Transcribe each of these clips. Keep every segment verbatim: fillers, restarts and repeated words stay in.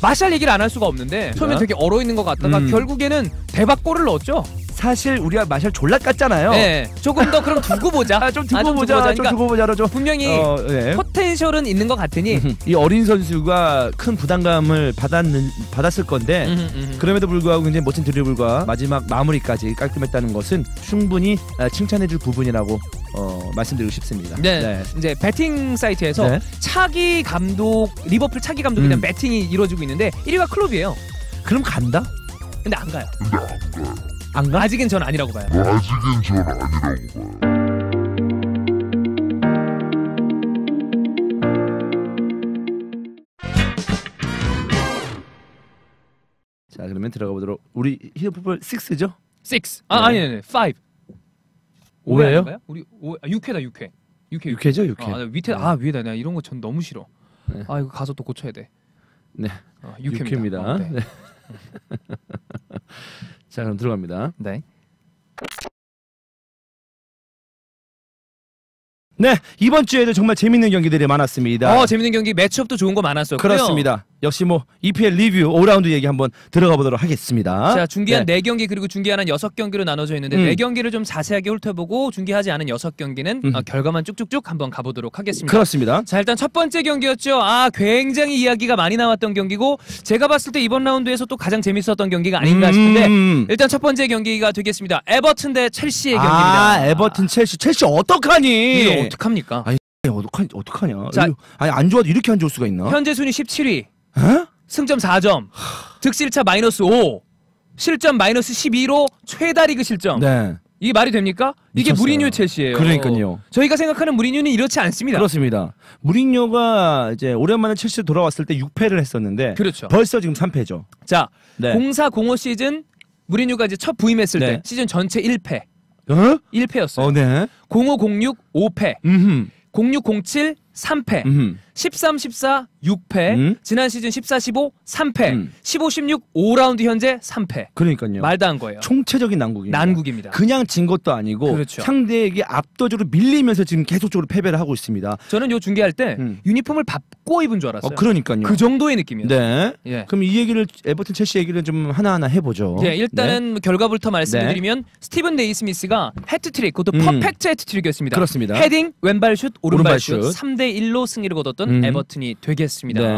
마샬 얘기를 안 할 수가 없는데 처음에 되게 얼어 있는 것 같다가 음. 결국에는 대박골을 넣었죠. 사실 우리가 마샬 졸라 깠잖아요. 네, 조금 더 그럼 두고 보자. 아, 좀 두고 아, 좀 보자. 두고 보자. 좀 두고 보자로 좀 분명히 어, 네. 포텐셜은 있는 것 같으니 이 어린 선수가 큰 부담감을 받았는 받았을 건데 음흠, 음흠. 그럼에도 불구하고 굉장히 멋진 드리블과 마지막 마무리까지 깔끔했다는 것은 충분히 아, 칭찬해줄 부분이라고 어, 말씀드리고 싶습니다. 네. 네. 이제 배팅 사이트에서 네. 차기 감독 리버풀 차기 감독에 대한 음. 배팅이 이루어지고 있는데 일 위가 클롭이에요. 그럼 간다? 근데 안 가요. 안 가? 아직은 전 아니라고 봐요. 아직은 전 아니라고 봐요. 자 그러면 들어가 보도록. 우리 히어풋볼 육죠? 육. 아, 네. 아니 아니, 오. 오회예요? 아닌가요? 우리 오, 아, 육 회다 육 회. 육 회. 육 회죠, 육 회. 아, 밑에 아, 위에다. 내가 이런 거 전 너무 싫어. 네. 아, 이거 가서 또 고쳐야 돼. 네. 어, 육 육 회입니다. 회입니다. 어, 네. 네. 자 그럼 들어갑니다. 네. 네, 이번 주에도 정말 재밌는 경기들이 많았습니다. 어, 재밌는 경기 매치업도 좋은 거 많았었고요. 그렇습니다. 역시 뭐 이피엘 리뷰 오라운드 얘기 한번 들어가 보도록 하겠습니다. 자, 중계한 네. 네 경기 그리고 중계하는 여섯 경기로 나눠져 있는데 음. 네 경기를 좀 자세하게 훑어보고 중계하지 않은 여섯 경기는 음. 어, 결과만 쭉쭉쭉 한번 가보도록 하겠습니다. 그렇습니다. 자, 일단 첫 번째 경기였죠. 아, 굉장히 이야기가 많이 나왔던 경기고 제가 봤을 때 이번 라운드에서 또 가장 재밌었던 경기가 아닌가 싶은데 음. 일단 첫 번째 경기가 되겠습니다. 에버튼 대 첼시의 경기입니다. 아, 에버튼 첼시. 첼시 어떡하니? 이거 어떡합니까? 아니, 어떡하니? 어떡하냐? 자, 이거, 아니 안 좋아도 이렇게 안 좋을 수가 있나? 현재 순위 십칠 위. 에? 승점 사 점. 득실차 마이너스 오. 실점 마이너스 십이로 최다 리그 실점. 네. 이게 말이 됩니까? 이게 미쳤어요. 무리뉴 첼시예요. 그러니까요. 저희가 생각하는 무리뉴는 이렇지 않습니다. 그렇습니다. 무리뉴가 이제 오랜만에 첼시 돌아왔을 때 육 패를 했었는데 그렇죠. 벌써 지금 삼 패죠. 자, 네. 공사 공오 시즌 무리뉴가 이제 첫 부임했을 네. 때 시즌 전체 일 패. 어? 일 패였어요. 어, 네. 공오 공육 오 패. 음. 공육 공칠 삼 패. 음. 십삼 십사 육 패. 음. 지난 시즌 십사 십오 삼 패. 음. 십오 십육 오 라운드 현재 삼 패. 그러니까요. 말도 안 거예요. 총체적인 난국입니다. 난국입니다. 그냥 진 것도 아니고 그렇죠. 상대에게 압도적으로 밀리면서 지금 계속적으로 패배를 하고 있습니다. 저는 요 중계할 때 음. 유니폼을 바꿔 입은 줄 알았어요. 어, 그러니까요. 그 정도의 느낌이었어요. 네. 예. 그럼 이 얘기를 에버튼 첼시 얘기를 좀 하나하나 해보죠. 네, 일단은 결과부터 말씀드리면 네. 스티븐 네이스미스가 해트트릭, 그것도 음. 퍼펙트 해트트릭이었습니다. 그렇습니다. 헤딩, 왼발슛, 오른발슛, 오른발슛. 삼 대 일로 승리를 거뒀던 음. 에버튼이 되겠습니다. 네.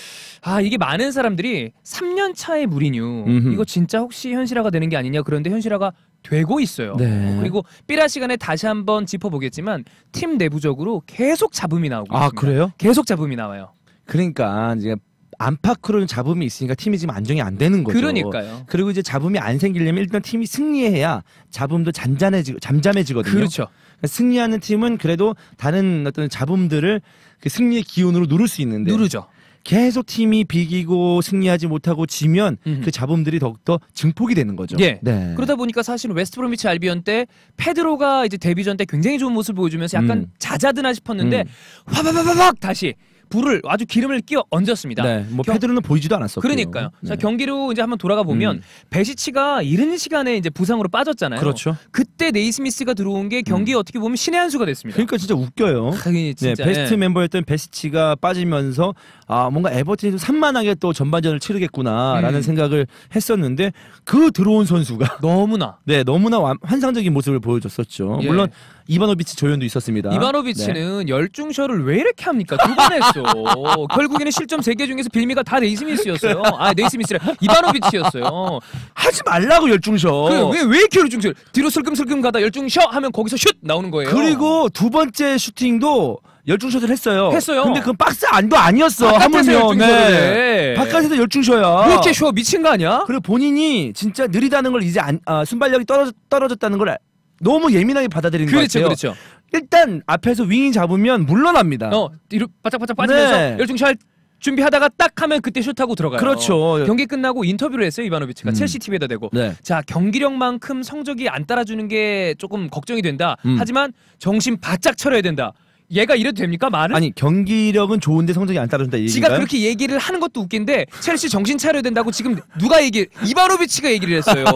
아, 이게 많은 사람들이 삼 년 차의 무리뉴 음흠. 이거 진짜 혹시 현실화가 되는 게 아니냐, 그런데 현실화가 되고 있어요. 네. 그리고 삐라 시간에 다시 한번 짚어보겠지만 팀 내부적으로 계속 잡음이 나오고 아, 있습니다. 그래요? 계속 잡음이 나와요. 그러니까 이제 안팎으로는 잡음이 있으니까 팀이 지금 안정이 안 되는 거죠. 그러니까요. 그리고 이제 잡음이 안 생기려면 일단 팀이 승리해야 잡음도 잔잔해지 잠잠해지거든요. 그렇죠. 그러니까 승리하는 팀은 그래도 다른 어떤 잡음들을 그 승리의 기운으로 누를 수 있는데 누르죠. 계속 팀이 비기고 승리하지 못하고 지면 음흠. 그 잡음들이 더욱더 증폭이 되는 거죠. 예. 네. 그러다 보니까 사실은 웨스트브로미치 알비온 때 페드로가 이제 데뷔전 때 굉장히 좋은 모습을 보여주면서 약간 음. 잦아드나 싶었는데 음. 화바바바박 다시 불을 아주 기름을 끼워 얹었습니다. 네. 뭐 경- 패드로는 보이지도 않았었고. 그러니까요. 자, 네. 경기로 이제 한번 돌아가 보면 음. 베시치가 이른 시간에 이제 부상으로 빠졌잖아요. 그렇죠. 그때 네이스미스가 들어온 게 경기에 어떻게 보면 신의 한 수가 됐습니다. 그러니까 진짜 웃겨요. 아, 이게 네, 진짜, 베스트 예. 멤버였던 베시치가 빠지면서 아 뭔가 에버튼이 좀 산만하게 또 전반전을 치르겠구나라는 음. 생각을 했었는데 그 들어온 선수가 너무나 네 너무나 완- 환상적인 모습을 보여줬었죠. 예. 물론 이바노비치 조연도 있었습니다. 이바노비치는 열중셔를 왜 이렇게 합니까? 두 번 했어. 결국에는 실점 세 개 중에서 빌미가 다 네이스미스였어요. 아, 네이스미스래. 이바노비치였어요. 하지 말라고 열중셔. 그 왜, 왜 이렇게 열중셔? 뒤로 슬금슬금 가다 열중셔 하면 거기서 슛 나오는 거예요. 그리고 두 번째 슈팅도 열중샷을 했어요. 했어요. 근데 그건 박스 안도 아니었어. 바깥에서 하물며. 열중셔를 해. 바깥에서 열중셔야. 왜 이렇게 쉬워? 미친 거 아니야? 그리고 본인이 진짜 느리다는 걸 이제 안, 아, 순발력이 떨어져, 떨어졌다는 걸 너무 예민하게 받아들이는 것 그렇죠, 같아요. 그렇죠. 일단 앞에서 윙이 잡으면 물러납니다. 어, 뒤로 바짝바짝 빠지면서 네. 열중셔 할 준비하다가 딱 하면 그때 슛하고 들어가요. 그렇죠. 경기 끝나고 인터뷰를 했어요, 이바노비치가. 음. 첼시 티비에다 대고. 네. 자, 경기력만큼 성적이 안 따라주는 게 조금 걱정이 된다. 음. 하지만 정신 바짝 차려야 된다. 얘가 이래도 됩니까, 말을? 아니 경기력은 좋은데 성적이 안 따라준다 이 지가 얘기인가요? 그렇게 얘기를 하는 것도 웃긴데 첼시 정신 차려야 된다고 지금 누가 얘기 이바노비치가 얘기를 했어요.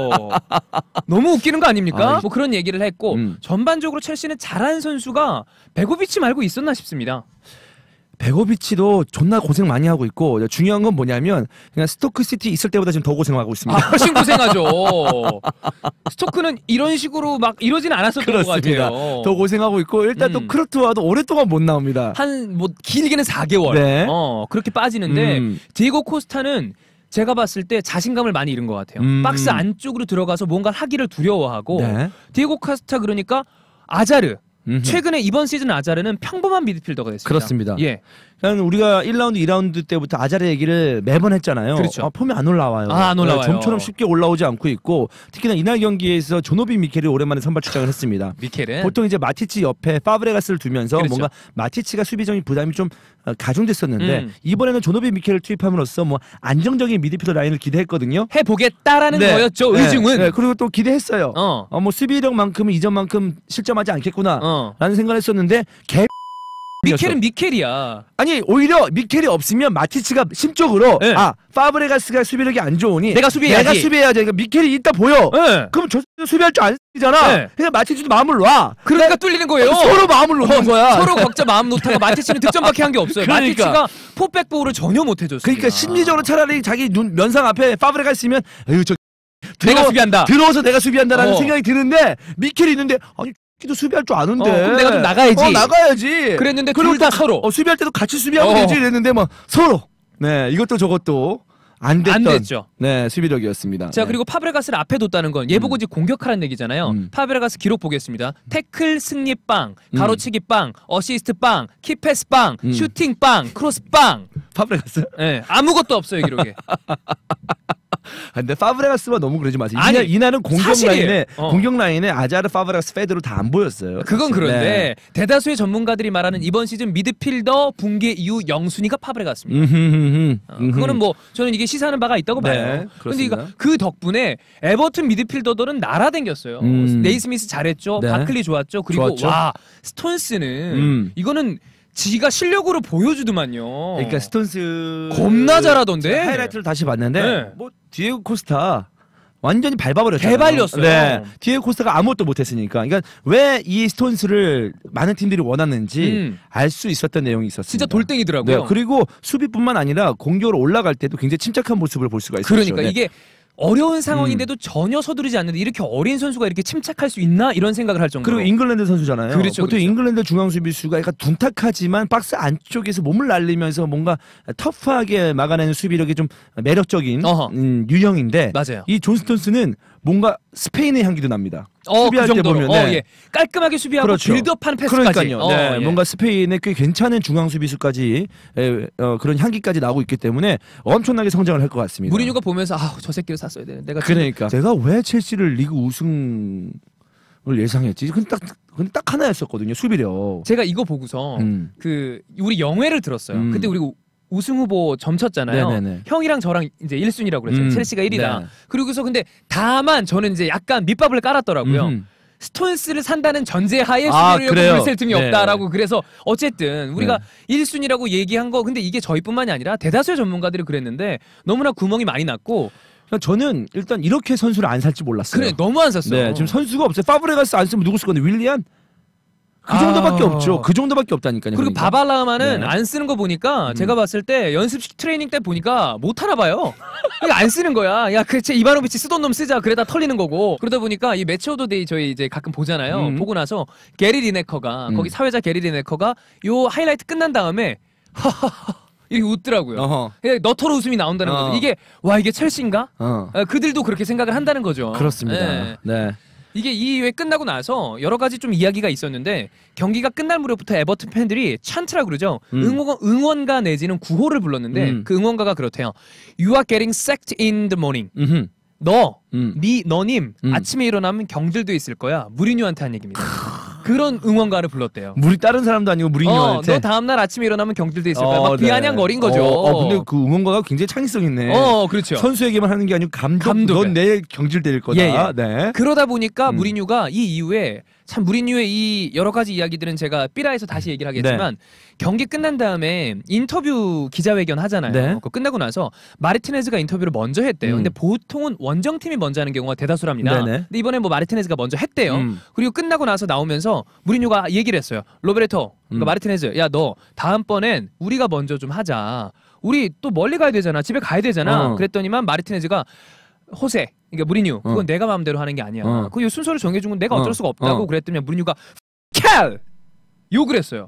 너무 웃기는 거 아닙니까? 아, 뭐 그런 얘기를 했고 음. 전반적으로 첼시는 잘하는 선수가 베고비치 말고 있었나 싶습니다. 베고비치도 존나 고생 많이 하고 있고 중요한 건 뭐냐면 그냥 스토크 시티 있을 때보다 지금 더 고생하고 있습니다. 아, 훨씬 고생하죠. 스토크는 이런 식으로 막 이러진 않았었던 그렇습니다. 것 같아요. 더 고생하고 있고 일단 음. 또 크루트와도 오랫동안 못 나옵니다. 한 뭐 길게는 사 개월 네. 어, 그렇게 빠지는데 음. 디에고 코스타는 제가 봤을 때 자신감을 많이 잃은 것 같아요. 음. 박스 안쪽으로 들어가서 뭔가 하기를 두려워하고 네. 디에고 코스타 그러니까 아자르 음흠. 최근에 이번 시즌 아자르는 평범한 미드필더가 됐습니다. 그렇습니다. 예. 그러니까 우리가 일 라운드, 이 라운드 때부터 아자르 얘기를 매번 했잖아요. 그렇죠. 아, 폼이 안 올라와요. 아, 안 올라와요. 점처럼 쉽게 올라오지 않고 있고 특히나 이날 경기에서 조노비 미켈이 오랜만에 선발 출장을 했습니다. 미켈은 보통 이제 마티치 옆에 파브레가스를 두면서 그렇죠. 뭔가 마티치가 수비적인 부담이 좀 어, 가중됐었는데 음. 이번에는 조노비 미켈을 투입함으로써 뭐 안정적인 미드필더 라인을 기대했거든요. 해보겠다라는 네. 거였죠. 네. 의중은. 네. 그리고 또 기대했어요. 어. 어, 뭐 수비력만큼은 이전만큼 실점하지 않겠구나 어. 라는 생각을 했었는데 개 미켈은 미켈이야. 아니 오히려 미켈이 없으면 마티치가 심적으로 네. 아 파브레가스가 수비력이 안 좋으니 내가 수비해야지. 내가 수비해야지. 그러니까 미켈이 있다 보여. 네. 그럼 저 수비할 줄 아시잖아. 네. 그냥 마티치도 마음을 놔. 그러니까 뚫리는 거예요. 서로 마음을 놓는 거야. 서로 각자 마음 놓다가 마티치는 득점밖에 한 게 없어요. 그러니까. 마티치가 포백볼을 전혀 못 해줬어요. 그러니까 심리적으로 차라리 자기 눈 면상 앞에 파브레가 있으면 에휴 저 내가 들어- 수비한다. 들어와서 내가 수비한다라는 어. 생각이 드는데 미켈이 있는데 아니 키도 수비할 줄 아는데. 어, 그럼 내가 좀 나가야지. 어, 나가야지. 그랬는데 그리고 둘 다 또 서로 어, 수비할 때도 같이 수비하고 어. 되지 이랬는데 뭐 서로. 네 이것도 저것도 안 됐던. 안 됐죠. 네 수비력이었습니다. 자 네. 그리고 파브레가스를 앞에 뒀다는 건 얘 보고 이제 공격하라는 얘기잖아요. 음. 파브레가스 기록 보겠습니다. 태클 승리 빵, 가로치기 빵, 어시스트 빵, 키패스 빵, 음. 슈팅 빵, 크로스 빵. 파브레가스. 예, 아무것도 없어요 기록에. 근데 파브레가스만 너무 그러지 마세요. 아니, 이날, 이날은 공격 사실이에요. 라인에 어. 공격 라인에 아자르 파브레가스 페드로 다 안 보였어요. 그건 사실. 그런데 네. 대다수의 전문가들이 말하는 이번 시즌 미드필더 붕괴 이후 영순위가 파브레가스입니다. 음흠흠흠. 어, 그거는 뭐 저는 이게 시사하는 바가 있다고 네, 봐요. 근데 이거 그렇습니다. 그 덕분에 에버튼 미드필더들은 날아댕겼어요. 음. 네이스미스 잘했죠. 네. 바클리 좋았죠. 그리고 좋았죠. 와 스톤스는 음. 이거는 지가 실력으로 보여주더만요. 그러니까 스톤스 겁나 잘하던데? 제가 하이라이트를 다시 봤는데 네. 뭐 디에고 코스타 완전히 밟아버렸잖아요. 개발렸어요. 네, 디에고 코스타가 아무것도 못했으니까. 그러니까 왜 이 스톤스를 많은 팀들이 원하는지 음. 알 수 있었던 내용이 있었습니다. 진짜 돌덩이더라고요. 네, 그리고 수비뿐만 아니라 공격으로 올라갈 때도 굉장히 침착한 모습을 볼 수가 있었죠. 그러니까 네. 이게 어려운 상황인데도 전혀 서두르지 않는데 이렇게 어린 선수가 이렇게 침착할 수 있나 이런 생각을 할 정도로. 그리고 잉글랜드 선수잖아요. 그렇죠, 보통 그렇죠. 잉글랜드 중앙 수비수가 약간 둔탁하지만 박스 안쪽에서 몸을 날리면서 뭔가 터프하게 막아내는 수비력이 좀 매력적인 어허. 음, 유형인데 맞아요. 이 존 스톤스는 뭔가 스페인의 향기도 납니다. 어, 수비할 그 때 정도로. 보면 어, 예. 깔끔하게 수비하고 그렇죠. 빌드업하는 패스까지. 그러니까요. 어, 네, 예. 뭔가 스페인의 꽤 괜찮은 중앙 수비수까지 에, 어, 그런 향기까지 나오고 있기 때문에 엄청나게 성장을 할 것 같습니다. 무리뉴가 보면서 아, 저 새끼를 샀어야 되는데 내가 그러니까 제가 왜 첼시를 리그 우승을 예상했지? 근데 딱 근데 딱 하나였었거든요. 수비력. 제가 이거 보고서 음. 그 우리 영회를 들었어요. 음. 그때 우리 우- 우승 후보 점쳤잖아요. 네네네. 형이랑 저랑 이제 일 순위라고 그랬죠. 음. 첼시가 일 위다. 네. 그리고서 근데 다만 저는 이제 약간 밑밥을 깔았더라고요. 음. 스톤스를 산다는 전제하에 아, 수비를 그래요? 물쓸 틈이 네. 없다라고 그래서 어쨌든 우리가 네. 일 순위라고 얘기한 거 근데 이게 저희뿐만이 아니라 대다수의 전문가들이 그랬는데 너무나 구멍이 많이 났고 그러니까 저는 일단 이렇게 선수를 안 살지 몰랐어요. 그래 너무 안 샀어요. 네, 지금 선수가 없어요. 파브레가스 안 쓰면 누구 쓸 건데 윌리안? 그 아. 정도밖에 없죠. 그 정도밖에 없다니까요. 그리고 그러니까. 바발라마는 네. 안 쓰는 거 보니까 음. 제가 봤을 때 연습식 트레이닝 때 보니까 못 하나 봐요. 그러니까 안 쓰는 거야. 야, 그치 이바노비치 쓰던 놈 쓰자. 그래다 털리는 거고. 그러다 보니까 이 매치 오더 데이 저희 이제 가끔 보잖아요. 음. 보고 나서 게리 리네커가 음. 거기 사회자 게리 리네커가 요 하이라이트 끝난 다음에 하하하 이렇게 웃더라고요. 어허. 그냥 너털 웃음이 나온다는 어. 거죠. 이게 와 이게 첼시인가? 어. 어, 그들도 그렇게 생각을 한다는 거죠. 그렇습니다. 네. 네. 이게 이 이후에 끝나고 나서 여러 가지 좀 이야기가 있었는데 경기가 끝날 무렵부터 에버튼 팬들이 찬트라 그러죠. 음. 응원, 응원가 내지는 구호를 불렀는데 음. 그 응원가가 그렇대요. You are getting sacked in the morning. 음흠. 너, 음. 미, 너님 음. 아침에 일어나면 경질도 있을 거야. 무리뉴한테 한 얘기입니다. 그런 응원가를 불렀대요. 물이 다른 사람도 아니고 어, 무리뉴한테. 너 다음날 아침에 일어나면 경질도 있을 거야. 어, 막 네. 비아냥거린 거죠. 어, 어, 근데 그 응원가가 굉장히 창의성 있네. 어, 그렇죠. 선수에게만 하는 게 아니고 감독, 감독에. 넌 내일 경질될 거다. 예, 예. 네. 그러다 보니까 음. 무리뉴가 이 이후에 참 무리뉴의 이 여러 가지 이야기들은 제가 삐라에서 다시 얘기를 하겠지만 네. 경기 끝난 다음에 인터뷰 기자회견 하잖아요. 네. 그거 끝나고 나서 마르티네즈가 인터뷰를 먼저 했대요. 음. 근데 보통은 원정팀이 먼저 하는 경우가 대다수랍니다. 네네. 근데 이번에 뭐 마르티네즈가 먼저 했대요. 음. 그리고 끝나고 나서 나오면서 무리뉴가 얘기를 했어요. 로베르토, 그러니까 음. 마르티네즈, 야 너 다음번엔 우리가 먼저 좀 하자. 우리 또 멀리 가야 되잖아. 집에 가야 되잖아. 어. 그랬더니만 마르티네즈가 호세, 그러니까 무리뉴, 그건 어. 내가 마음대로 하는 게 아니야. 어. 그 순서를 정해준 건 내가 어쩔 어. 수가 없다고 어. 그랬더니 무리뉴가 캘! 욕을 했어요.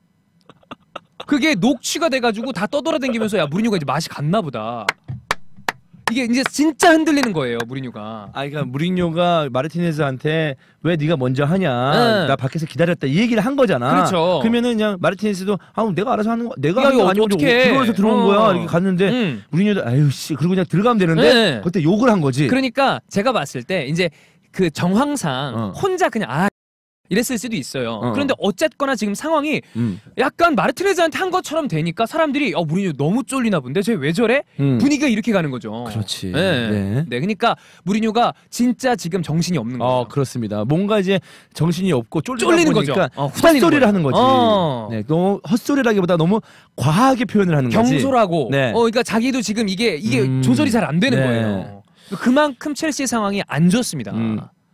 그게 녹취가 돼가지고 다 떠돌아다니면서 야 무리뉴가 이제 맛이 갔나 보다. 이게 이제 진짜 흔들리는 거예요, 무리뉴가. 아, 그러니까 무리뉴가 마르티네즈한테 왜 네가 먼저 하냐, 네. 나 밖에서 기다렸다 이 얘기를 한 거잖아. 그렇죠. 그러면은 그냥 마르티네즈도 아, 내가 알아서 하는 거, 내가 야, 하는 거 이거 아니고 어떡해. 들어와서 들어온 어. 거야 이렇게 갔는데 음. 무리뉴도 아유 씨, 그리고 그냥 들어가면 되는데 네. 그때 욕을 한 거지. 그러니까 제가 봤을 때 이제 그 정황상 어. 혼자 그냥 아 이랬을 수도 있어요. 어. 그런데 어쨌거나 지금 상황이 음. 약간 마르티네즈한테 한 것처럼 되니까 사람들이 어 무리뉴 너무 쫄리나 본데 쟤 왜 저래? 음. 분위기가 이렇게 가는 거죠. 그렇지. 네. 네. 네, 그러니까 무리뉴가 진짜 지금 정신이 없는 거예요. 어, 그렇습니다. 뭔가 이제 정신이 없고 쫄리다 쫄리는 보니까 거죠. 어, 후달리는 헛소리를 거예요. 하는 거지. 어. 네, 너무 헛소리라기보다 너무 과하게 표현을 하는 거지. 경솔하고 네. 어 그러니까 자기도 지금 이게 이게 음. 조절이 잘 안 되는 네. 거예요. 그만큼 첼시 상황이 안 좋습니다. 음.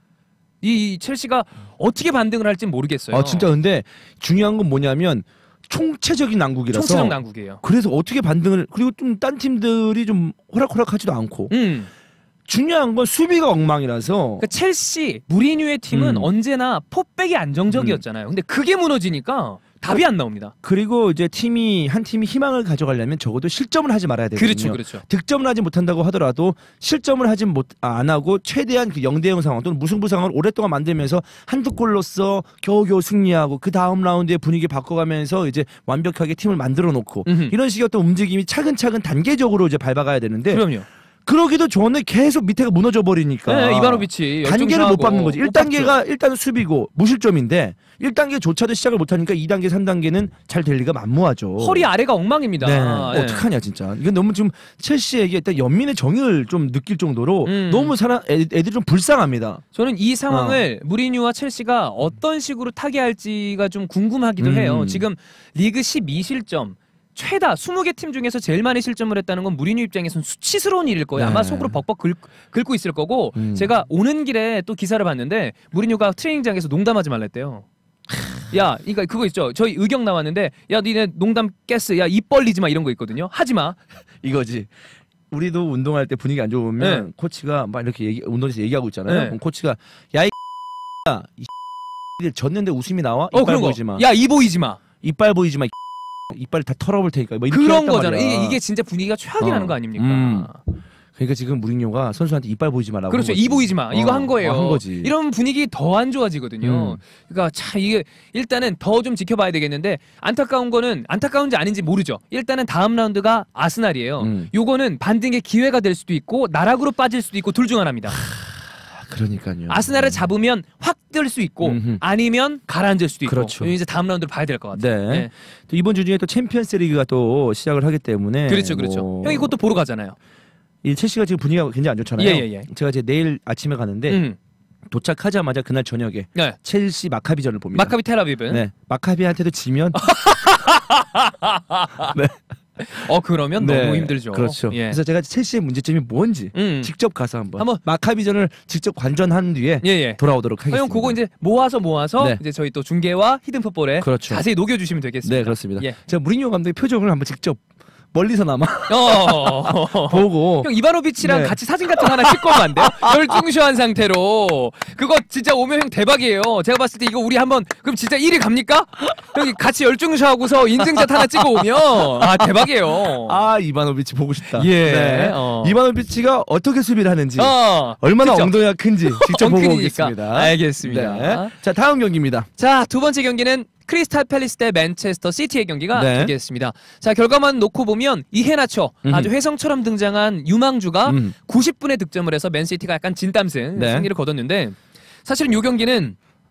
이 첼시가 어떻게 반등을 할지 모르겠어요. 아, 진짜 근데 중요한 건 뭐냐면 총체적인 난국이라서. 총체적 난국이에요. 그래서 어떻게 반등을, 그리고 좀 딴 팀들이 좀 호락호락하지도 않고. 음. 중요한 건 수비가 엉망이라서. 그러니까 첼시 무리뉴의 팀은 음. 언제나 포백이 안정적이었잖아요. 근데 그게 무너지니까 답이 안 나옵니다. 그리고 이제 팀이 한 팀이 희망을 가져가려면 적어도 실점을 하지 말아야 되거든요. 그렇죠, 그렇죠. 득점을 하지 못한다고 하더라도 실점을 하지 못 안 하고 최대한 그 영 대 영 상황 또는 무승부 상황을 오랫동안 만들면서 한두 골로써 겨우겨우 승리하고 그 다음 라운드에 분위기 바꿔가면서 이제 완벽하게 팀을 만들어 놓고 음흠. 이런 식의 어떤 움직임이 차근차근 단계적으로 이제 밟아가야 되는데 그럼요. 그러기도 전에 계속 밑에가 무너져 버리니까 네, 이바노비치 단계를 못 밟는 거지. 못 일 단계가 일단은 수비고 무실점인데 일 단계조차도 시작을 못 하니까 이 단계, 삼 단계는 잘 될 리가 만무하죠. 허리 아래가 엉망입니다. 네. 네. 어떡하냐 진짜. 이건 너무 좀 첼시에게 일단 연민의 정을 좀 느낄 정도로 음. 너무 사람 애, 애들이 좀 불쌍합니다. 저는 이 상황을 어. 무리뉴와 첼시가 어떤 식으로 타개할지가 좀 궁금하기도 음. 해요. 지금 리그 십이 실점 최다 스무 개 팀 중에서 제일 많이 실점을 했다는 건 무리뉴 입장에서는 수치스러운 일일 거예요. 네. 아마 속으로 벅벅 긁, 긁고 있을 거고 음. 제가 오는 길에 또 기사를 봤는데 무리뉴가 트레이닝장에서 농담하지 말랬대요. 야, 그러니까 그거 있죠. 저희 의경 나왔는데 야, 니네 농담 깼어. 야, 입 벌리지 마 이런 거 있거든요. 하지 마. 이거지. 우리도 운동할 때 분위기 안 좋으면 네. 코치가 막 이렇게 얘기, 운동에서 얘기하고 있잖아요. 네. 그럼 코치가 야이 이 졌는데 웃음이 나와? 어, 이빨 그런 거. 보이지 마. 야, 이 보이지 마. 이빨 보이지 마. 이빨 다 털어볼 테니까. 뭐 이렇게 그런 했단 거잖아. 말이야. 이게 이게 진짜 분위기가 최악이 어. 나는 거 아닙니까? 음. 그러니까 지금 무리뉴가 선수한테 이빨 보이지 말라고. 그렇죠. 한 거지. 이 보이지 마. 이거 어, 한 거예요. 어, 한 거지. 이런 분위기 더 안 좋아지거든요. 음. 그러니까 참 이게 일단은 더 좀 지켜봐야 되겠는데 안타까운 거는 안타까운지 아닌지 모르죠. 일단은 다음 라운드가 아스날이에요. 음. 요거는 반등의 기회가 될 수도 있고 나락으로 빠질 수도 있고 둘 중 하나입니다. 그러니까요. 아스날을 잡으면 확 뜰 수 있고 음흠. 아니면 가라앉을 수도 있고. 그렇죠. 이제 다음 라운드를 봐야 될 것 같아요. 네. 또 이번 주 중에 또 챔피언스 리그가 또 시작을 하기 때문에 그렇죠, 그렇죠. 뭐 형이 그것도 보러 가잖아요. 이 첼시가 지금 분위기가 굉장히 안 좋잖아요. 예, 예, 예. 제가 이제 내일 아침에 가는데 음. 도착하자마자 그날 저녁에 네. 첼시 마카비전을 봅니다. 마카비 텔아비브. 네. 마카비한테도 지면 네. 어 그러면 네. 너무 힘들죠. 그렇죠. 예. 그래서 제가 첼시의 문제점이 뭔지 음. 직접 가서 한번, 한번. 마카비전을 직접 관전한 뒤에 예, 예. 돌아오도록 하겠습니다. 형 그거 이제 모아서 모아서 네. 이제 저희 또 중계와 히든 풋볼에 그렇죠. 자세히 녹여주시면 되겠습니다. 네, 그렇습니다. 예. 제가 무리뉴 감독의 표정을 한번 직접 멀리서나마 어. 보고 형 이바노비치랑 네. 같이 사진 같은 거 하나 찍고 오면 안 돼요? 열중쇼한 상태로 그거 진짜 오면 형 대박이에요. 제가 봤을 때 이거 우리 한번 그럼 진짜 일 위 갑니까? 형이 같이 열중쇼하고서 인증샷 하나 찍어 오면 아 대박이에요. 아 이바노비치 보고 싶다. 예. 네. 어. 이바노비치가 어떻게 수비를 하는지 어. 얼마나 그쵸? 엉덩이가 큰지 직접 보고 엉클이니까. 오겠습니다. 알겠습니다. 네. 자 다음 경기입니다. 자, 두 번째 경기는 크리스탈 팰리스 대 맨체스터 시티의 경기가 네. 되겠습니다. 자, 결과만 놓고 보면 이헤나초 음. 아주 혜성처럼 등장한 유망주가 음. 구십 분에 득점을 해서 맨시티가 약간 진땀승 네. 승리를 거뒀는데 사실은 이 경기는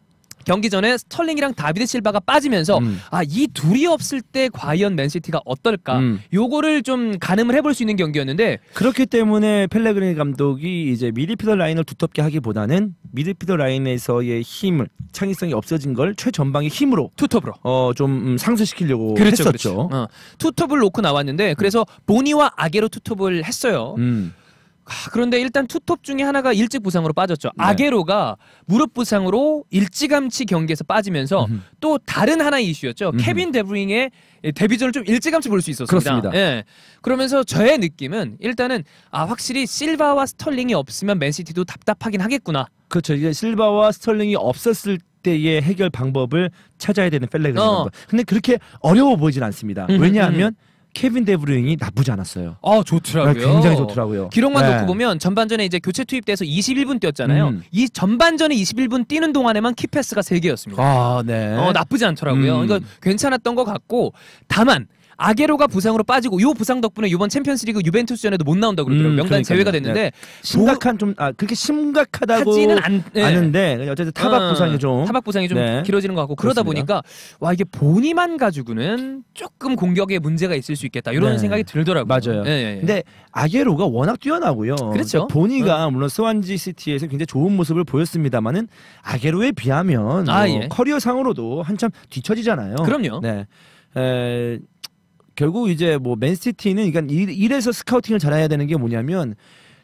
경기 전에 스털링이랑 다비드 실바가 빠지면서 음. 아, 이 둘이 없을 때 과연 맨시티가 어떨까? 음. 요거를 좀 가늠을 해볼 수 있는 경기였는데 그렇기 때문에 펠레그리니 감독이 이제 미드필더 라인을 두텁게 하기보다는 미드필더 라인에서의 힘을 창의성이 없어진 걸 최전방의 힘으로 투톱으로 어좀 음, 상쇄시키려고 그렇죠, 했었죠. 그렇죠. 어, 투톱을 놓고 나왔는데 그래서 보니와 아게로 투톱을 했어요. 음. 아, 그런데 일단 투톱 중에 하나가 일찍 부상으로 빠졌죠. 네. 아게로가 무릎 부상으로 일찌감치 경기에서 빠지면서 음흠. 또 다른 하나의 이슈였죠. 음흠. 케빈 데브링의 데뷔전을 좀 일찌감치 볼 수 있었습니다. 그렇습니다. 예. 그러면서 저의 느낌은 일단은 아 확실히 실바와 스털링이 없으면 맨시티도 답답하긴 하겠구나. 그렇죠. 이제 실바와 스털링이 없었을 때의 해결 방법을 찾아야 되는 펠레그리니 어. 감독. 근데 그렇게 어려워 보이진 않습니다. 음흠, 왜냐하면 케빈 데브루잉이 나쁘지 않았어요. 아 좋더라고요. 굉장히 좋더라고요. 기록만 네. 놓고 보면 전반전에 이제 교체 투입돼서 이십일 분 뛰었잖아요. 음. 이 전반전에 이십일 분 뛰는 동안에만 키패스가 세 개였습니다. 아, 네. 어, 나쁘지 않더라고요. 음. 그러니까 괜찮았던 것 같고 다만 아게로가 부상으로 빠지고 요 부상 덕분에 이번 챔피언스리그 유벤투스전에도 못 나온다고 그러더라고요. 음, 명단 그러니까요. 제외가 됐는데 네. 심각한 좀 아 그렇게 심각하다고 하지는 않, 네. 아는데 어쨌든 타박 어, 부상이 좀 타박 부상이 좀 네. 길어지는 것 같고 그러다 그렇습니다. 보니까 와 이게 보니만 가지고는 조금 공격에 문제가 있을 수 있겠다 이런 네. 생각이 들더라고요. 맞아요. 예, 예, 예. 근데 아게로가 워낙 뛰어나고요. 그렇죠. 보니가 물론 스완지 시티에서 굉장히 좋은 모습을 보였습니다만은 아게로에 비하면 아, 뭐 예. 커리어 상으로도 한참 뒤처지잖아요. 그럼요. 네. 에, 결국 이제 뭐 맨시티는 그러니까 이- 이래서 스카우팅을 잘해야 되는 게 뭐냐면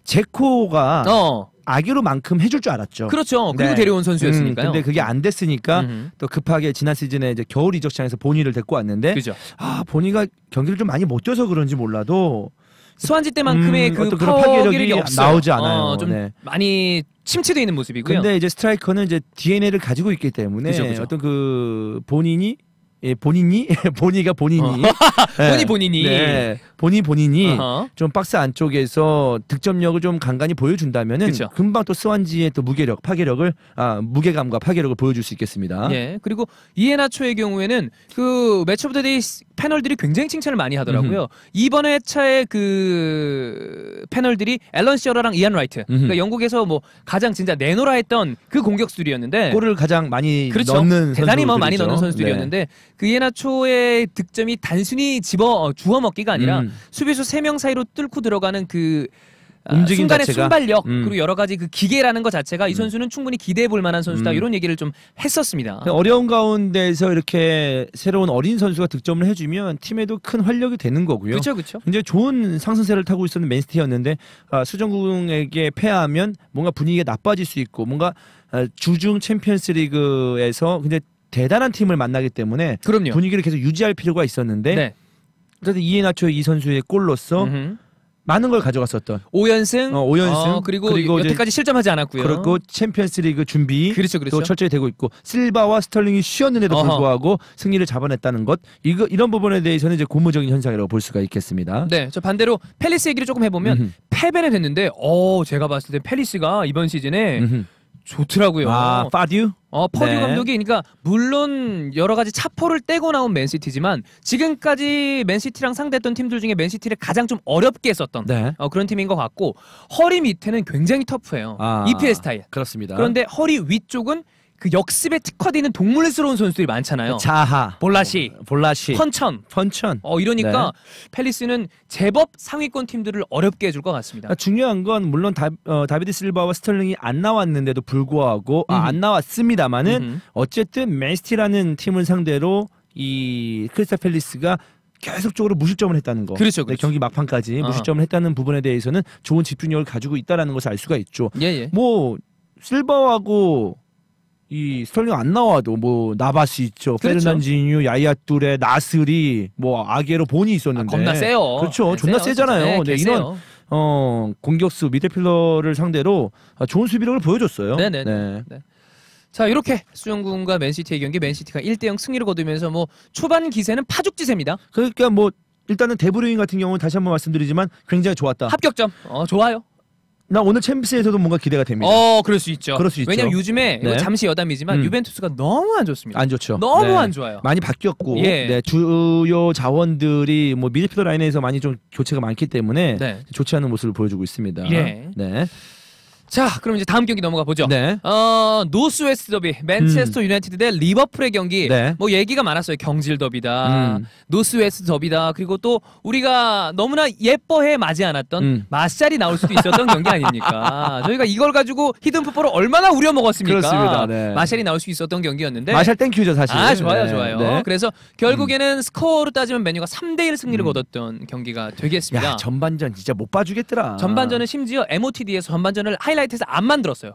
제코가 어 아게로만큼 해줄 줄 알았죠. 그렇죠. 그리고 네. 데려온 선수였으니까요. 음, 근데 그게 안 됐으니까 음흠. 또 급하게 지난 시즌에 이제 겨울 이적 시장에서 보니를 데리고 왔는데 그죠. 아 보니가 경기를 좀 많이 못 뛰어서 그런지 몰라도 스완지 때만큼의 음, 그 어떤 그런 파워 파괴력이 기력이 없어요. 나오지 않아요. 어, 좀 네. 많이 침체되어 있는 모습이고요. 근데 이제 스트라이커는 이제 디엔에이를 가지고 있기 때문에 그죠, 그죠. 어떤 그 본인이 예, 본인이 본이가 본인이 어. 네. 본이 본인이. 네. 본인 본인이 어허. 좀 박스 안쪽에서 득점력을 좀 간간히 보여준다면은 그쵸. 금방 또 스완지의 또 무게력, 파괴력을 아 무게감과 파괴력을 보여줄 수 있겠습니다. 예. 그리고 이에나초의 경우에는 그 매치 오브 더 데이 패널들이 굉장히 칭찬을 많이 하더라고요. 이번 회차의 그 패널들이 앨런 시어러랑 이안 라이트. 그러니까 영국에서 뭐 가장 진짜 내노라 했던 그 공격수들이었는데 골을 가장 많이 그렇죠. 넣는 대단히 뭐 선수들이죠. 많이 넣는 선수들이었는데 그 이에나초의 득점이 단순히 집어 어, 주워 먹기가 아니라 음. 수비수 세 명 사이로 뚫고 들어가는 그 아, 움직임 순간의 자체가. 순발력 음. 그리고 여러 가지 그 기계라는 것 자체가 이 음. 선수는 충분히 기대해 볼 만한 선수다 음. 이런 얘기를 좀 했었습니다. 어려운 가운데서 이렇게 새로운 어린 선수가 득점을 해주면 팀에도 큰 활력이 되는 거고요. 그렇죠, 그렇죠. 굉장히 좋은 상승세를 타고 있었는 맨시티였는데 아, 수정구에게 패하면 뭔가 분위기가 나빠질 수 있고 뭔가 아, 주중 챔피언스리그에서 굉장히 대단한 팀을 만나기 때문에 그럼요. 분위기를 계속 유지할 필요가 있었는데 네. 어쨌든 이에나초 이 선수의 골로서 음흠. 많은 걸 가져갔었던 오 연승, 어, 오 연승. 어, 그리고, 그리고 이제- 여태까지 실점하지 않았고요. 그렇고 챔피언스리그 준비 그렇죠, 그렇죠. 또 철저히 되고 있고 실바와 스털링이 쉬었는데도 어허. 불구하고 승리를 잡아냈다는 것 이거 이런 부분에 대해서는 이제 고무적인 현상이라고 볼 수가 있겠습니다. 네, 저 반대로 팰리스 얘기를 조금 해보면 음흠. 패배는 됐는데, 어 제가 봤을 때 팰리스가 이번 시즌에 음흠. 좋더라고요. 아 파듀 어, 퍼듀 네. 감독이 그러니까 물론 여러 가지 차포를 떼고 나온 맨시티지만 지금까지 맨시티랑 상대했던 팀들 중에 맨시티를 가장 좀 어렵게 했었던 네. 어, 그런 팀인 것 같고 허리 밑에는 굉장히 터프해요. 아, 이피엘 스타일. 그렇습니다. 그런데 허리 위쪽은 그 역습에 특화되어 있는 동물스러운 선수들이 많잖아요. 자하 볼라시, 볼라시 펀천. 펀천 어 이러니까 팰리스는 제법 상위권 팀들을 어렵게 해줄 것 같습니다. 아, 중요한 건 물론 다, 어, 다비드 실바와 스털링이 안 나왔는데도 불구하고 아, 음흠. 안 나왔습니다만은 음흠. 어쨌든 맨시티라는 팀을 상대로 이 크리스탈 팰리스가 계속적으로 무실점을 했다는 거. 그렇죠, 네, 그렇죠. 경기 막판까지 어허. 무실점을 했다는 부분에 대해서는 좋은 집중력을 가지고 있다라는 것을 알 수가 있죠. 예예. 뭐 실바하고 이 스털링 안 나와도 뭐 나바스 있죠. 그렇죠. 페르난지뉴, 야야뚜레, 나스리, 뭐 아게로 본이 있었는데. 아, 겁나 세요. 그렇죠. 네, 존나 세요, 세잖아요. 진짜. 네, 개 이런 세요. 어 공격수 미드필더를 상대로 아, 좋은 수비력을 보여줬어요. 네네네. 네. 자 이렇게 수영군과 맨시티의 경기 맨시티가 일 대 영 승리를 거두면서 뭐 초반 기세는 파죽지세입니다. 그러니까 뭐 일단은 데브루인 같은 경우는 다시 한번 말씀드리지만 굉장히 좋았다. 합격점. 어 좋아요. 나 오늘 챔피언스에서도 뭔가 기대가 됩니다. 어 그럴 수 있죠. 그럴 수 있죠. 왜냐면 요즘에 이거 네. 잠시 여담이지만 음. 유벤투스가 너무 안 좋습니다. 안 좋죠. 너무 네. 안 좋아요. 많이 바뀌었고 예. 네, 주요 자원들이 뭐 미드필더 라인에서 많이 좀 교체가 많기 때문에 네. 좋지 않은 모습을 보여주고 있습니다. 예. 네. 자, 그럼 이제 다음 경기 넘어가 보죠. 네. 어, 노스웨스트 더비, 맨체스터 유나이티드 대 리버풀의 경기. 네. 뭐 얘기가 많았어요. 경질 더비다, 음. 노스웨스트 더비다. 그리고 또 우리가 너무나 예뻐해 마지 않았던 음. 마샬이 나올 수도 있었던 경기 아닙니까? 저희가 이걸 가지고 히든 풋볼을 얼마나 우려 먹었습니까? 그렇습니다. 네. 마샬이 나올 수 있었던 경기였는데. 마샬 땡큐죠 사실. 아, 좋아요, 네. 좋아요. 네. 그래서 결국에는 스코어로 따지면 맨유가 삼 대 일 승리를 음. 거뒀던 경기가 되겠습니다. 야 전반전 진짜 못 봐주겠더라. 전반전은 심지어 엠오티디에서 전반전을 하이라이트에서 안 만들었어요.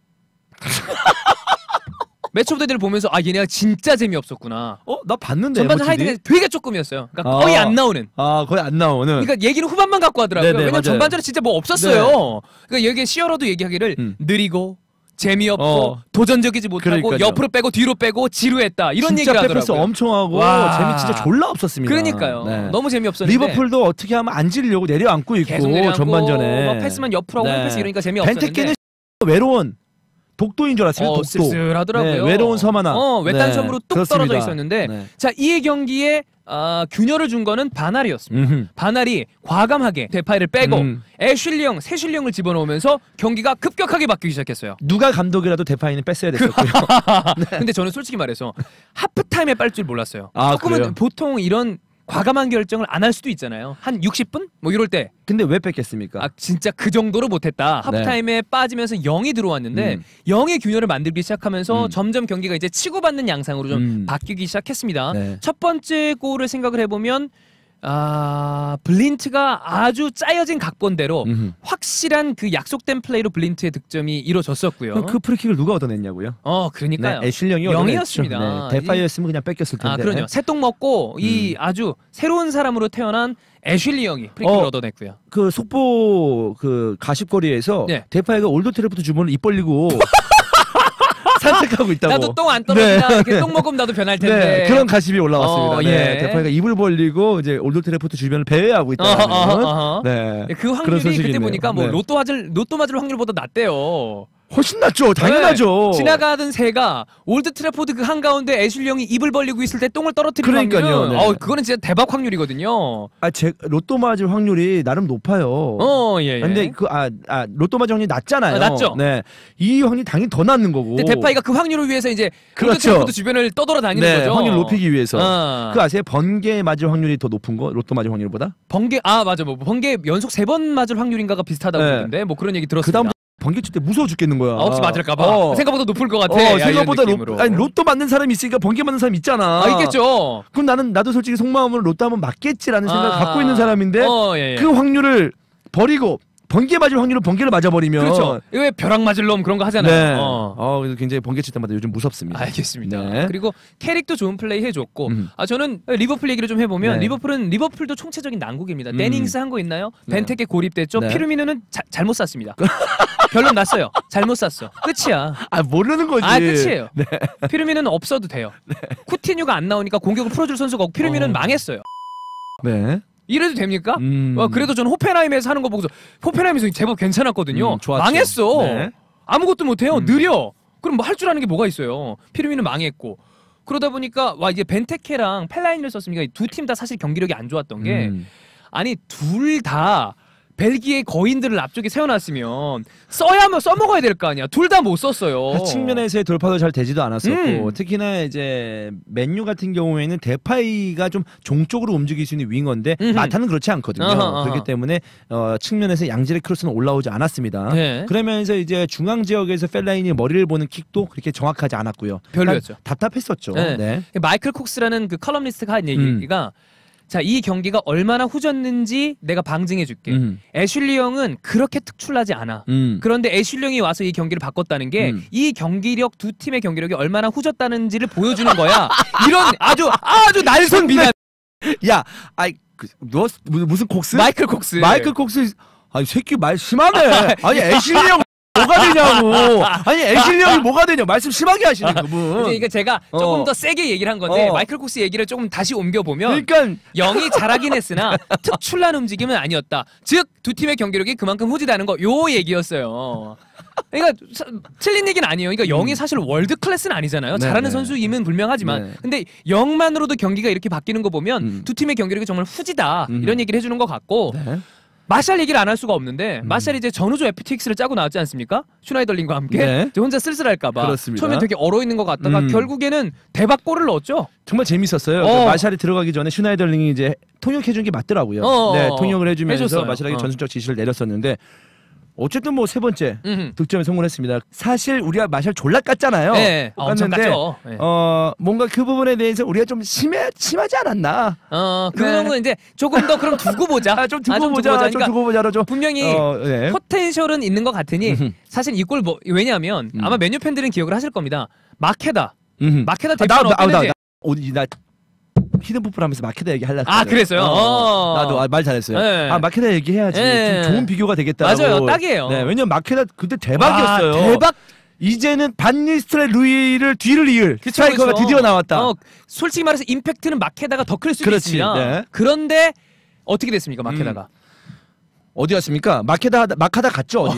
매치 오브 더 데이를 보면서 아 얘네가 진짜 재미없었구나. 어? 나 봤는데. 전반전 엠오티디? 하이라이트가 되게 조금이었어요. 그러니까 아. 거의 안 나오는. 아 거의 안 나오는. 그러니까 얘기는 후반만 갖고 하더라고요. 네네, 왜냐면 맞아요. 전반전에 진짜 뭐 없었어요. 그러니까 여기 시어로도 얘기하기를 음. 느리고 재미없고 어. 도전적이지 못하고 그러니까요. 옆으로 빼고 뒤로 빼고 지루했다 이런 진짜 얘기를 페퍼스 하더라고요. 엄청 하고 와. 재미 진짜 졸라 없었습니다. 그러니까요. 네. 너무 재미없었는데 리버풀도 어떻게 하면 안 지르려고 내려앉고 있고 계속 내려앉고 전반전에 막 패스만 옆으로 하고 네. 패스 이러니까 재미없었는데 벤테케는 외로운 독도인 줄 알았어요. 어, 독도. 쓸쓸하더라고요. 네, 외로운 섬 하나. 어, 외딴 네, 섬으로 뚝 그렇습니다. 떨어져 있었는데 네. 자, 이 경기에 아, 균열을 준 거는 바날이었습니다. 음흠. 바날이 과감하게 대파이를 빼고 음. 애슐리형, 새슐리형을 집어넣으면서 경기가 급격하게 바뀌기 시작했어요. 누가 감독이라도 대파이는 뺐어야 됐었고요. 근데 저는 솔직히 말해서 하프타임에 빨 줄 몰랐어요. 아, 조금은 그래요? 보통 이런 과감한 결정을 안 할 수도 있잖아요. 한 육십 분? 뭐 이럴 때. 근데 왜 뺐겠습니까? 아 진짜 그 정도로 못했다. 네. 하프타임에 빠지면서 영이 들어왔는데 음. 영의 균열을 만들기 시작하면서 음. 점점 경기가 이제 치고받는 양상으로 좀 음. 바뀌기 시작했습니다. 네. 첫 번째 골을 생각을 해보면 아 블린트가 아주 짜여진 각본대로 음흠. 확실한 그 약속된 플레이로 블린트의 득점이 이루어졌었고요. 그럼 그 프리킥을 누가 얻어냈냐고요? 어 그러니까요. 네, 애슐령이 영이었습니다. 얻어냈죠. 네, 대파이였으면 그냥 뺏겼을 텐데. 아 그럼요. 새똥 먹고 이 음. 아주 새로운 사람으로 태어난 애슐리 형이 프리킥을 어. 얻어냈고요. 그 속보 그 가십거리에서 네. 대파이가 올드 트래포드 주변을 입 벌리고 산책하고 있다고. 나도 똥 안 떨어지나 네. 이렇게 똥 먹으면 나도 변할 텐데. 네, 그런 가십이 올라왔습니다. 어, 네, 예. 대파이가 입을 벌리고 이제 올드 트래포드 주변을 배회하고 있다. 어허, 어허, 어허. 네, 그 그런 확률이 소식이 그때 있네요. 보니까 뭐 네. 로또 맞을 로또 맞을 확률보다 낮대요. 훨씬 낫죠. 당연하죠. 네. 지나가던 새가 올드 트래포드 그 한가운데 애슐리 형이 입을 벌리고 있을 때 똥을 떨어뜨리는 그러니까요, 확률은 네. 어 그거는 진짜 대박 확률이거든요. 아, 제 로또 맞을 확률이 나름 높아요. 어 예. 예. 근데 그 아 아 로또 맞을 확률이 낮잖아요. 아, 낮죠. 네, 이 확률이 당연히 더 낮는 거고. 근데 대파이가 그 확률을 위해서 이제 올드 그렇죠. 트래포드 주변을 떠돌아다니는 네, 거죠. 확률 높이기 위해서. 어. 그 아세요? 번개 맞을 확률이 더 높은 거? 로또 맞을 확률보다? 번개 아 맞아 뭐 번개 연속 세 번 맞을 확률인가가 비슷하다고 네. 그러는데 뭐 그런 얘기 들었습니다. 그다음 번개 칠 때 무서워 죽겠는 거야. 아, 혹시 맞을까봐 어. 생각보다 높을 것 같아. 어, 야, 이런 생각보다 로, 느낌으로. 아니 로또 맞는 사람이 있으니까 번개 맞는 사람 있잖아. 아 있겠죠. 그럼 나는 나도 솔직히 속마음으로 로또 하면 맞겠지라는 생각을 아. 갖고 있는 사람인데 어, 예, 예. 그 확률을 버리고 번개 맞을 확률을 번개를 맞아버리면 그렇죠. 왜 벼락 맞을 놈 그런 거 하잖아요. 네. 어. 어, 그래서 굉장히 번개 칠 때마다 요즘 무섭습니다. 알겠습니다. 네. 그리고 캐릭도 좋은 플레이 해줬고 음. 아 저는 리버풀 얘기를 좀 해보면 네. 리버풀은 리버풀도 총체적인 난국입니다. 음. 데닝스 한 거 있나요? 네. 벤테케 고립됐죠. 네. 피르미누는 자, 잘못 샀습니다. 결론 났어요. 잘못 샀어. 끝이야. 아 모르는 거지. 아 끝이에요. 네. 피르미누는 없어도 돼요. 쿠티뉴가 안 나오니까 공격을 풀어줄 선수가 없고 피르미누는 어. 망했어요. 네. 이래도 됩니까? 음. 어, 그래도 저는 호펜하임에서 하는 거 보고서 호펜하임에서 제법 괜찮았거든요. 음, 좋았죠. 망했어. 네. 아무것도 못해요. 음. 느려. 그럼 뭐 할 줄 아는 게 뭐가 있어요. 피르미는 망했고. 그러다 보니까 와 이제 벤테케랑 펠라인을 썼으니까 두 팀 다 사실 경기력이 안 좋았던 게 음. 아니 둘 다 벨기에 거인들을 앞쪽에 세워놨으면 써야만 써먹어야 될 거 아니야. 둘 다 못 썼어요. 그 측면에서의 돌파도 잘 되지도 않았었고 음. 특히나 이제 맨유 같은 경우에는 대파이가 좀 종쪽으로 움직일 수 있는 윙어인데 음흠. 마타는 그렇지 않거든요. 어허, 어허. 그렇기 때문에 어, 측면에서 양질의 크로스는 올라오지 않았습니다. 네. 그러면서 이제 중앙 지역에서 펠라인이 머리를 보는 킥도 그렇게 정확하지 않았고요. 별로였죠. 약간 답답했었죠. 네. 네. 마이클 콕스라는 그 컬럼니스트가 한 얘기가 자, 이 경기가 얼마나 후졌는지 내가 방증해 줄게. 음. 애슐리 형은 그렇게 특출나지 않아. 음. 그런데 애슐리 형이 와서 이 경기를 바꿨다는 게 이 음. 경기력 두 팀의 경기력이 얼마나 후졌다는지를 보여주는 거야. 이런 아주 아주 날선 비난. 야, 아이 그, 너 무슨 무슨 콕스? 마이클 콕스. 마이클 콕스. 아니 새끼 말 심하네. 아니 애슐리 형 뭐가 되냐고. 아니 애슐리 형이 뭐가 되냐. 말씀 심하게 하시네 그분. 이게 제가 조금 어. 더 세게 얘기를 한 건데 어. 마이클 콕스 얘기를 조금 다시 옮겨 보면 그러니까 영이 잘하긴 했으나 특출난 움직임은 아니었다. 즉 두 팀의 경기력이 그만큼 후지다는 거 요 얘기였어요. 그러니까 사, 틀린 얘기는 아니에요. 그러니까 영이 음. 사실 월드 클래스는 아니잖아요. 네, 잘하는 네. 선수임은 불명하지만 네. 근데 영만으로도 경기가 이렇게 바뀌는 거 보면 음. 두 팀의 경기력이 정말 후지다 음. 이런 얘기를 해주는 것 같고 네. 마샬 얘기를 안 할 수가 없는데 음. 마샬이 이제 전우조 에프티엑스를 짜고 나왔지 않습니까? 슈나이덜링과 함께 네. 이제 혼자 쓸쓸할까봐 그렇습니다. 처음에 되게 얼어 있는 것 같다가 음. 결국에는 대박 골을 넣었죠. 정말 재밌었어요. 어. 그 마샬이 들어가기 전에 슈나이더링이 이제 통역해준 게 맞더라고요. 어, 네, 어, 통역을 해주면서 해줬어요. 마샬에게 어. 전술적 지시를 내렸었는데 어쨌든 뭐 세 번째 음흠. 득점에 성공했습니다. 사실 우리가 마샬 졸라 깠잖아요. 네, 아, 엄청 깠는데 깠죠. 네. 어 뭔가 그 부분에 대해서 우리가 좀 심해 심하지 않았나? 어, 그 네. 정도는 이제 조금 더 그럼 두고 보자. 아, 좀 두고 아, 좀 보자, 두고 보자. 좀 그러니까 두고 보자로 좀. 분명히 어, 네. 포텐셜은 있는 것 같으니 사실 이 골 뭐 왜냐하면 음. 아마 메뉴 팬들은 기억을 하실 겁니다. 마케다. 음흠. 마케다 아, 대표는 나, 나, 나, 어땠는지. 나, 어디 나 히든 포플 하면서 마케다 얘기하려고. 아, 그랬어요? 어. 나도 아, 말 잘했어요. 네. 아 마케다 얘기해야지. 네. 좀 좋은 비교가 되겠다. 맞아요, 딱이에요. 네, 왜냐면 마케다 그때 대박이었어요. 와, 대박. 이제는 반니스트의 루이를 뒤를 이을 그쵸, 스트라이커가 그쵸. 드디어 나왔다. 어, 솔직히 말해서 임팩트는 마케다가 더 클 수도 그렇지, 있습니다. 네. 그런데 어떻게 됐습니까, 마케다가? 어디 갔습니까? 마케다 하다- 막하다 갔죠 어디?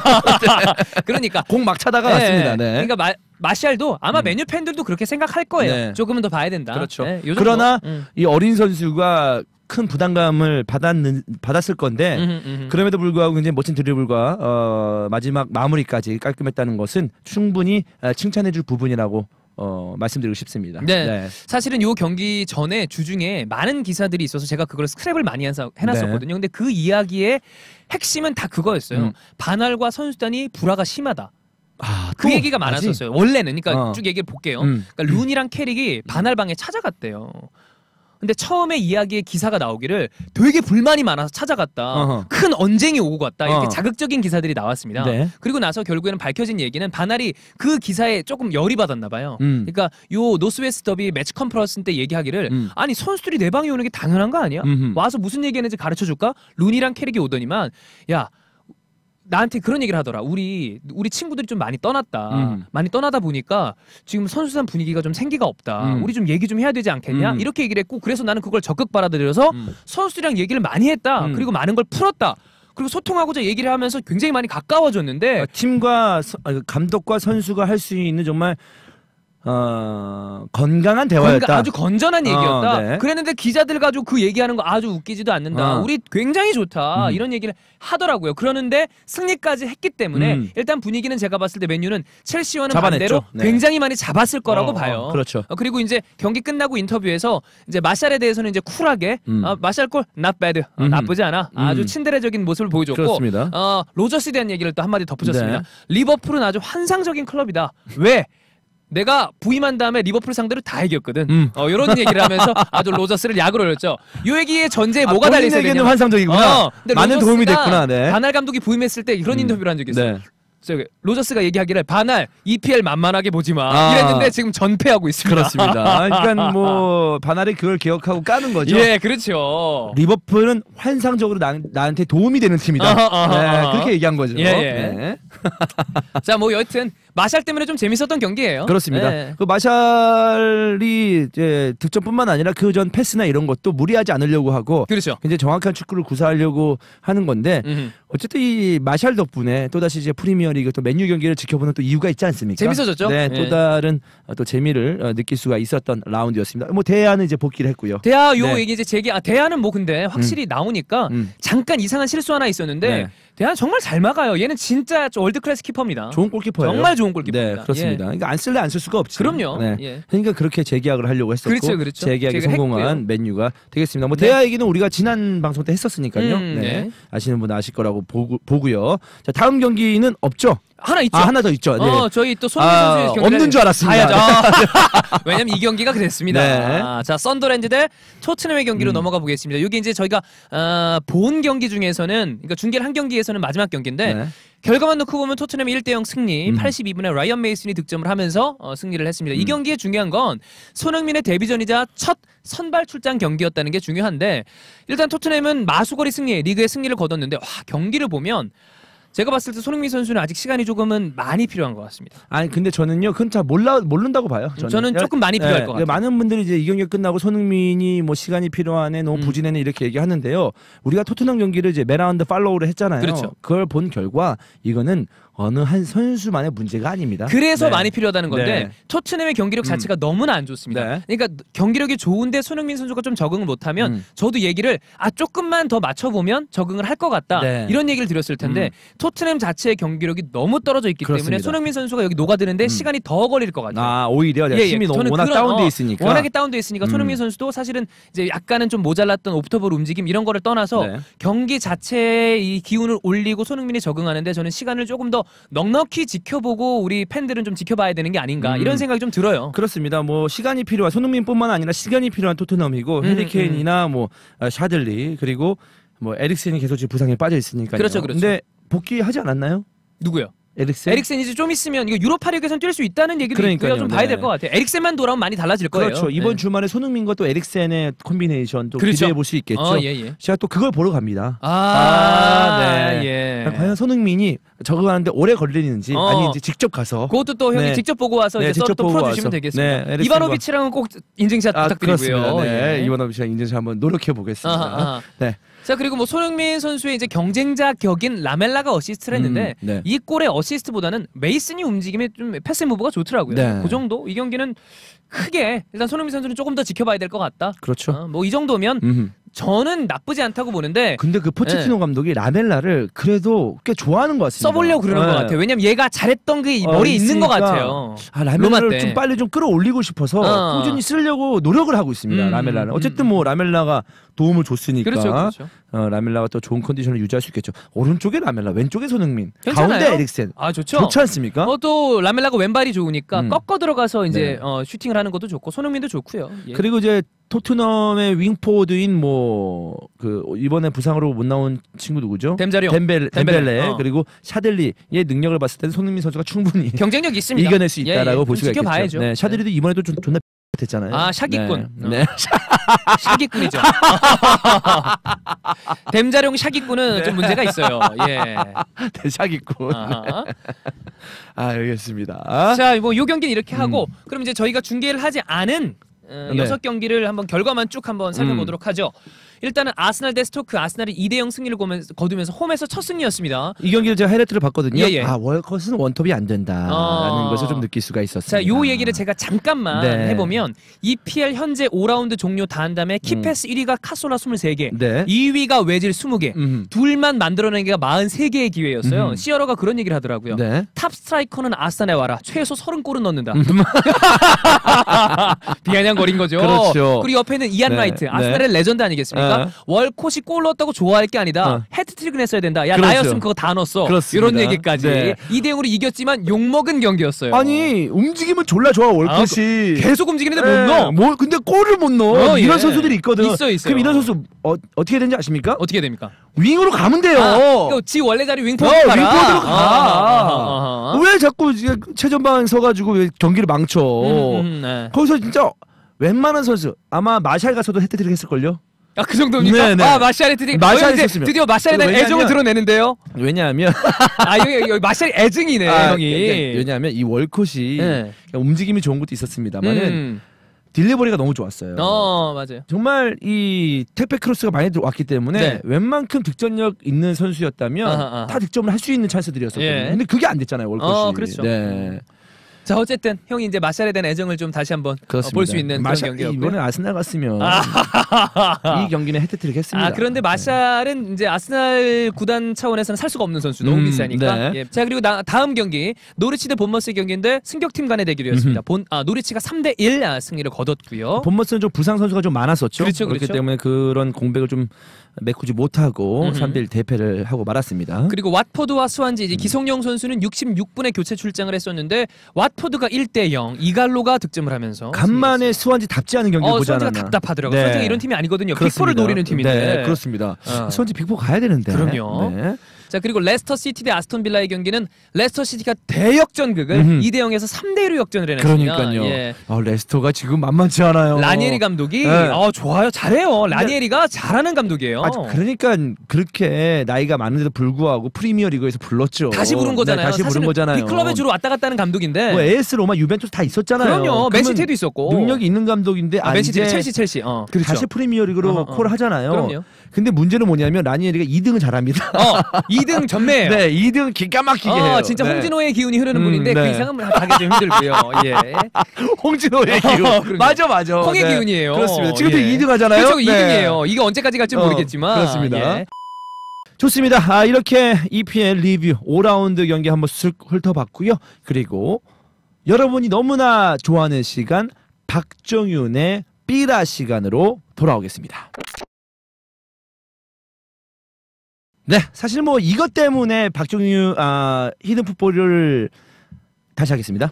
그러니까 공 막 차다가 네. 갔습니다. 네. 그러니까 마, 마샬도 아마 음. 메뉴 팬들도 그렇게 생각할 거예요. 네. 조금은 더 봐야 된다. 그렇죠. 네, 요 정도. 그러나 음. 이 어린 선수가 큰 부담감을 받았는 받았을 건데 음흠, 음흠. 그럼에도 불구하고 굉장히 멋진 드리블과 어, 마지막 마무리까지 깔끔했다는 것은 충분히 어, 칭찬해줄 부분이라고 어, 말씀드리고 싶습니다. 네. 사실은 요 경기 전에 주중에 많은 기사들이 있어서 제가 그걸 스크랩을 많이 해서 해놨었거든요. 근데 그 이야기의 핵심은 다 그거였어요. 음. 반할과 선수단이 불화가 심하다. 아, 그 또 얘기가 아직? 많았었어요. 원래는. 그러니까 어. 쭉 얘기를 볼게요. 음. 그러니까 룬이랑 캐릭이 반할방에 찾아갔대요. 근데 처음에 이야기에 기사가 나오기를 되게 불만이 많아서 찾아갔다. 어허. 큰 언쟁이 오고 갔다. 이렇게 어. 자극적인 기사들이 나왔습니다. 네. 그리고 나서 결국에는 밝혀진 얘기는 반할이 그 기사에 조금 열이 받았나 봐요. 음. 그러니까 요 노스웨스트 더비 매치 컨퍼런스 때 얘기하기를 음. 아니 선수들이 내 방에 오는 게 당연한 거 아니야? 음흠. 와서 무슨 얘기하는지 가르쳐줄까? 룬이랑 캐릭이 오더니만 야 나한테 그런 얘기를 하더라. 우리 우리 친구들이 좀 많이 떠났다. 음. 많이 떠나다 보니까 지금 선수단 분위기가 좀 생기가 없다. 음. 우리 좀 얘기 좀 해야 되지 않겠냐? 음. 이렇게 얘기를 했고 그래서 나는 그걸 적극 받아들여서 음. 선수들이랑 얘기를 많이 했다. 음. 그리고 많은 걸 풀었다. 그리고 소통하고자 얘기를 하면서 굉장히 많이 가까워졌는데 어, 팀과 서- 아, 감독과 선수가 할 수 있는 정말 어, 건강한 대화였다. 건가- 아주 건전한 어, 얘기였다. 네. 그랬는데 기자들 가지고 그 얘기하는 거 아주 웃기지도 않는다. 어. 우리 굉장히 좋다. 음. 이런 얘기를 하더라고요. 그러는데 승리까지 했기 때문에 음. 일단 분위기는 제가 봤을 때 맨유는 첼시와는 잡아냈죠. 반대로 네. 굉장히 많이 잡았을 거라고 어, 봐요. 어, 그렇죠. 어, 그리고 이제 경기 끝나고 인터뷰에서 이제 마샬에 대해서는 이제 쿨하게 음. 어, 마샬 골 not bad. 어, 음. 나쁘지 않아. 아주 음. 친데레적인 모습을 보여줬고 그렇습니다. 어, 로저스에 대한 얘기를 또 한마디 덧붙였습니다. 네. 리버풀은 아주 환상적인 클럽이다. 왜? 내가 부임한 다음에 리버풀 상대로 다 이겼거든. 음. 어, 이런 얘기를 하면서 아주 로저스를 약으로 올렸죠. 이 얘기의 전제에 아, 뭐가 달려 있어야 본인에게는 되냐? 환상적이구나. 어, 근데 많은 로저스가 도움이 됐구나. 네. 바날 감독이 부임했을 때 이런 음. 인터뷰를 한 적이 있어요. 네. 저기 로저스가 얘기하기를 바날 이피엘 만만하게 보지 마. 아. 이랬는데 지금 전패하고 있습니다. 그렇습니다. 그러니까 뭐 바날이 그걸 기억하고 까는 거죠. 예, 그렇죠. 리버풀은 환상적으로 나, 나한테 도움이 되는 팀이다. 아하, 아하, 네, 아하. 그렇게 얘기한 거죠. 예, 예. 네. 자, 뭐 여튼 마샬 때문에 좀 재밌었던 경기예요. 그렇습니다. 예. 그 마샬이 이제 득점뿐만 아니라 그 전 패스나 이런 것도 무리하지 않으려고 하고 그렇죠. 굉장히 정확한 축구를 구사하려고 하는 건데 음. 어쨌든 이 마샬 덕분에 또 다시 이제 프리미어리그 또 맨유 경기를 지켜보는 또 이유가 있지 않습니까? 재밌어졌죠? 네, 예. 또 다른 어, 또 재미를 어, 느낄 수가 있었던 라운드였습니다. 뭐 대야는 이제 복귀를 했고요. 대하 요 네. 얘기 이제 제기 아 대하는 뭐 근데 확실히 나오니까 음. 잠깐 이상한 실수 하나 있었는데 네. 대하 정말 잘 막아요. 얘는 진짜 월드 클래스 키퍼입니다. 좋은 골키퍼예요. 정말 좋은 골키퍼입니다. 네, 그렇습니다. 예. 그러니까 안 쓸래 안 쓸 수가 없지. 그럼요. 네. 예. 그러니까 그렇게 재계약을 하려고 했었고 그렇죠, 그렇죠. 재계약에 재계약을 성공한 했고요. 맨유가 되겠습니다. 뭐 네. 대야 얘기는 우리가 지난 방송 때 했었으니까요. 음, 네. 네. 아시는 분 아실 거라고 보고, 보고요. 자, 다음 경기는 없죠? 하나 있죠. 아, 하나 더 있죠. 네. 어, 저희 또 손흥민 아, 선수의 경기 없는 줄 알았습니다. 가야죠. 왜냐면 이 경기가 그랬습니다. 네. 아, 자, 썬더랜드 대 토트넘의 경기로 음. 넘어가 보겠습니다. 이게 이제 저희가 어, 본 경기 중에서는 그러니까 중계를 한 경기에서는 마지막 경기인데 네. 결과만 놓고 보면 토트넘이 일 대 영 승리, 음. 팔십이 분에 라이언 메이슨이 득점을 하면서 어, 승리를 했습니다. 이 음. 경기에 중요한 건 손흥민의 데뷔전이자 첫 선발 출장 경기였다는 게 중요한데 일단 토트넘은 마수거리 승리, 리그의 승리를 거뒀는데 와, 경기를 보면 제가 봤을 때 손흥민 선수는 아직 시간이 조금은 많이 필요한 것 같습니다. 아니 근데 저는요 그건 잘 몰라 모른다고 봐요. 저는, 저는 조금 많이 필요할 것 같아요. 많은 분들이 이제 이 경기 끝나고 손흥민이 뭐 시간이 필요하네, 너무 음. 부진했네 이렇게 얘기하는데요. 우리가 토트넘 경기를 이제 매라운드 팔로우를 했잖아요. 그렇죠. 그걸 본 결과 이거는 어느 한 선수만의 문제가 아닙니다. 그래서 네. 많이 필요하다는 건데 네. 토트넘의 경기력 자체가 너무나 안 좋습니다. 네. 그러니까 경기력이 좋은데 손흥민 선수가 좀 적응을 못하면 음. 저도 얘기를 아 조금만 더 맞춰보면 적응을 할 것 같다 네. 이런 얘기를 드렸을 텐데 음. 토트넘 자체의 경기력이 너무 떨어져 있기 그렇습니다. 때문에 손흥민 선수가 여기 녹아드는데 음. 시간이 더 걸릴 것 같아요. 아 오히려 예, 예. 힘이 너무 저는 워낙 그런, 다운돼 어, 있으니까. 워낙에 다운돼 있으니까 음. 손흥민 선수도 사실은 이제 약간은 좀 모자랐던 오프터볼 움직임 이런 거를 떠나서 네. 경기 자체의 이 기운을 올리고 손흥민이 적응하는데 저는 시간을 조금 더 넉넉히 지켜보고 우리 팬들은 좀 지켜봐야 되는 게 아닌가 음. 이런 생각이 좀 들어요. 그렇습니다. 뭐 시간이 필요한 손흥민뿐만 아니라 시간이 필요한 토트넘이고 음, 해리케인이나 뭐 아, 샤들리 그리고 뭐 에릭센이 계속 지금 부상에 빠져 있으니까요. 그렇죠, 그렇죠. 근데 복귀하지 않았나요? 누구요? 에릭센? 에릭센 이제 좀 있으면 이거 유로파 리그에서는 뛸 수 있다는 얘기도 그러니까요. 있고요. 좀 봐야 네. 될 것 같아요. 에릭센만 돌아오면 많이 달라질 거예요. 그렇죠. 이번 네. 주말에 손흥민과 또 에릭센의 콤비네이션 또 그렇죠. 기대해 볼 수 있겠죠. 어, 예, 예. 제가 또 그걸 보러 갑니다. 아, 아, 네. 예. 과연 손흥민이 적응하는데 오래 걸리는지 어. 아니 이제 직접 가서 그것도 또 형이 네. 직접 보고 와서 네, 이제 또, 직접 또 보고 풀어주시면 와서. 되겠습니다. 네, 에릭센과- 이바노비치랑은 꼭 인증샷 아, 부탁드리고요. 그렇습니다. 네, 예. 이바노비치랑 인증샷 한번 노력해 보겠습니다. 아하, 아하. 네. 자 그리고 뭐 손흥민 선수의 이제 경쟁자 격인 라멜라가 어시스트를 했는데 음, 네. 이 골의 어시스트보다는 메이슨이 움직임에 좀 패스 무브가 좋더라고요. 네. 그 정도 이 경기는 크게 일단 손흥민 선수는 조금 더 지켜봐야 될 것 같다. 그렇죠. 어, 뭐 이 정도면 음. 저는 나쁘지 않다고 보는데 근데 그 포체티노 감독이 라멜라를 그래도 꽤 좋아하는 것 같습니다. 써보려고 그러는 네. 것 같아요. 왜냐면 얘가 잘했던 게 어, 머리에 있는 것 있으니까 같아요. 아, 로마 라멜라를 때. 좀 빨리 좀 끌어올리고 싶어서 어. 꾸준히 쓰려고 노력을 하고 있습니다. 음, 라멜라는. 음, 어쨌든 뭐 라멜라가 도움을 줬으니까 그렇죠, 그렇죠. 어, 라멜라가 또 좋은 컨디션을 유지할 수 있겠죠. 오른쪽에 라멜라, 왼쪽에 손흥민, 괜찮아요. 가운데 에릭센. 아 좋죠. 좋지 않습니까? 어, 또 라멜라가 왼발이 좋으니까 음. 꺾어 들어가서 이제 네. 어, 슈팅을 하는 것도 좋고 손흥민도 좋고요. 예. 그리고 이제 토트넘의 윙포워드인 뭐 그 이번에 부상으로 못 나온 친구 누구죠? 댐자리 형. 덴벨, 덴벨레. 덴벨레 어. 그리고 샤들리의 능력을 봤을 때는 손흥민 선수가 충분히 경쟁력 있습니다. 이겨낼 수 예, 있다라고 예. 볼 수가 좀 지켜봐야죠. 있겠죠. 네, 샤들리도 이번에도 좀 존나 됐잖아요. 아, 샤기꾼. 네. 네. 샤기꾼이죠. 댐자룡 샤기꾼은 네. 좀 문제가 있어요. 예. 대샤기꾼. 아하. 아, 알겠습니다. 자, 뭐 요 경기는 이렇게 음. 하고 그럼 이제 저희가 중계를 하지 않은 어, 네. 여섯 경기를 한번 결과만 쭉 한번 살펴보도록 하죠. 일단은 아스날 대 스토크 아스날이 이 대 영 승리를 거면서- 거두면서 홈에서 첫 승리였습니다. 이 경기를 제가 하이라이트를 봤거든요. 예, 예. 아, 월컷은 원톱이 안 된다라는 어. 것을 좀 느낄 수가 있었습니다. 자, 요 얘기를 제가 잠깐만 네. 해보면 이피엘 현재 오 라운드 종료 다 한 다음에 키패스 일 위가 카솔라 스물세 개, 네. 이 위가 외질 스무 개, 음. 둘만 만들어내기가 사십삼 개의 기회였어요. 음. 시어러가 그런 얘기를 하더라고요. 네. 탑 스트라이커는 아스날에 와라. 최소 서른 골은 넣는다. 음. 비아냥거린 거죠. 그렇죠. 그리고 옆에는 이안 네. 라이트. 네. 아스날의 레전드 아니겠습니까? 네. 월콧이 골 넣었다고 좋아할 게 아니다. 어. 해트트릭은 했어야 된다. 야 그렇죠. 나였으면 그거 다 넣었어. 그렇습니다. 이런 얘기까지. 네. 이 대 영으로 이겼지만 욕먹은 경기였어요. 아니, 움직임은 졸라 좋아, 월컷이. 계속 움직이는데 네, 못 넣어. 뭐 근데 골을 못 넣어. 어, 이런 예. 선수들이 있거든. 있어, 있어요. 그럼 이런 선수 어, 어떻게 되는지 아십니까? 어떻게 됩니까? 윙으로 가면 돼요. 아, 그지 원래 자리 윙포 어, 가라. 윙포드로 가. 아, 아, 아. 왜 자꾸 이제 최전방 서가지고 왜 경기를 망쳐? 음, 음, 네. 거기서 진짜 웬만한 선수 아마 마샬 가서도 헤트트릭 했을걸요? 아, 그 정도입니까? 네, 네. 아, 마샬의 드디어, 마샬이 어, 이제 있었으면. 드디어 마샬에 대한 왜냐면- 애정을 드러내는데요. 왜냐하면 아, 여기, 여기 마샬이 애증이네, 아, 형이. 왜냐하면 이 월컷이 네. 움직임이 좋은 것도 있었습니다만은 음. 딜리버리가 너무 좋았어요. 어, 맞아요. 정말 이 택배 크로스가 많이 들어왔기 때문에 네. 웬만큼 득점력 있는 선수였다면 아하, 아하. 다 득점을 할 수 있는 찬스들이었었거든요. 예. 근데 그게 안 됐잖아요, 월컷이. 어, 그렇죠. 네. 자, 어쨌든 형이 이제 마샬에 대한 애정을 좀 다시 한번 볼 수 있는 그런 마샬, 경기였고요. 이번에 아스날 갔으면 아. 이 경기는 헤트트릭 했습니다. 아, 그런데 마샬은 이제 아스날 구단 차원에서는 살 수가 없는 선수 너무 음, 비싸니까. 네. 예. 자, 그리고 나, 다음 경기 노리치 대 본머스의 경기인데 승격팀 간의 대결이었습니다. 본 아, 노리치가 삼 대 일 아, 승리를 거뒀고요. 본머스는 좀 부상 선수가 좀 많았었죠. 그렇죠, 그렇기 그렇죠. 때문에 그런 공백을 좀 메꾸지 못하고 음흠. 삼 대 일 대패를 하고 말았습니다. 그리고 왓포드와 스완지 음. 이제 기성용 선수는 육십육 분에 교체 출장을 했었는데 왓포드가 일 대 영, 이갈로가 득점을 하면서 간만에 스완지답지 않은 경기를 어, 보지 스완지가 않았나. 답답하더라고요. 네. 스완지가 이런 팀이 아니거든요. 그렇습니다. 빅포를 노리는 팀인데. 네, 그렇습니다. 어. 스완지 빅포 가야 되는데. 그럼요. 네. 자 그리고 레스터 시티 대 아스톤 빌라의 경기는 레스터 시티가 대역전극을 음흠. 이 대 영에서 삼 대 일로 역전을 해냈습니다. 그러니까요. 예. 아, 레스터가 지금 만만치 않아요. 라니에리 감독이 네. 어, 좋아요, 잘해요. 라니에리가 잘하는 감독이에요. 아, 그러니까 그렇게 나이가 많은데도 불구하고 프리미어 리그에서 불렀죠. 다시 부른 거잖아요. 네, 다시 부른 사실은 거잖아요. 빅클럽에 주로 왔다 갔다 하는 감독인데. 뭐 에이에스 로마, 유벤투스 다 있었잖아요. 그럼요. 그러면 맨시티도 있었고. 능력이 있는 감독인데 아, 아, 맨시티, 이제 첼시, 첼시. 어. 그렇죠. 다시 프리미어 리그로 어, 어, 어. 콜을 하잖아요. 그럼요. 근데 문제는 뭐냐면 라니에리가 이 등을 잘합니다. 어, 이 등 전매예요. 네, 이 등 기가 막히게 어, 해요. 진짜 네. 홍진호의 기운이 흐르는 음, 분인데 네. 그 이상은 가기 좀 힘들고요. 예. 홍진호의 어, 기운. 그러게요. 맞아, 맞아. 홍의 네. 기운이에요. 그렇습니다. 지금도 예. 이 등 하잖아요. 그렇죠, 이 네. 등이에요. 이게 언제까지 갈지 어, 모르겠지만. 그렇습니다. 예. 좋습니다. 아, 이렇게 이피엘 리뷰 오 라운드 경기 한번 쓱 훑어봤고요. 그리고 여러분이 너무나 좋아하는 시간 박정윤의 삐라 시간으로 돌아오겠습니다. 네, 사실 뭐 이것 때문에 박정윤 아, 히든 풋볼을 다시 하겠습니다.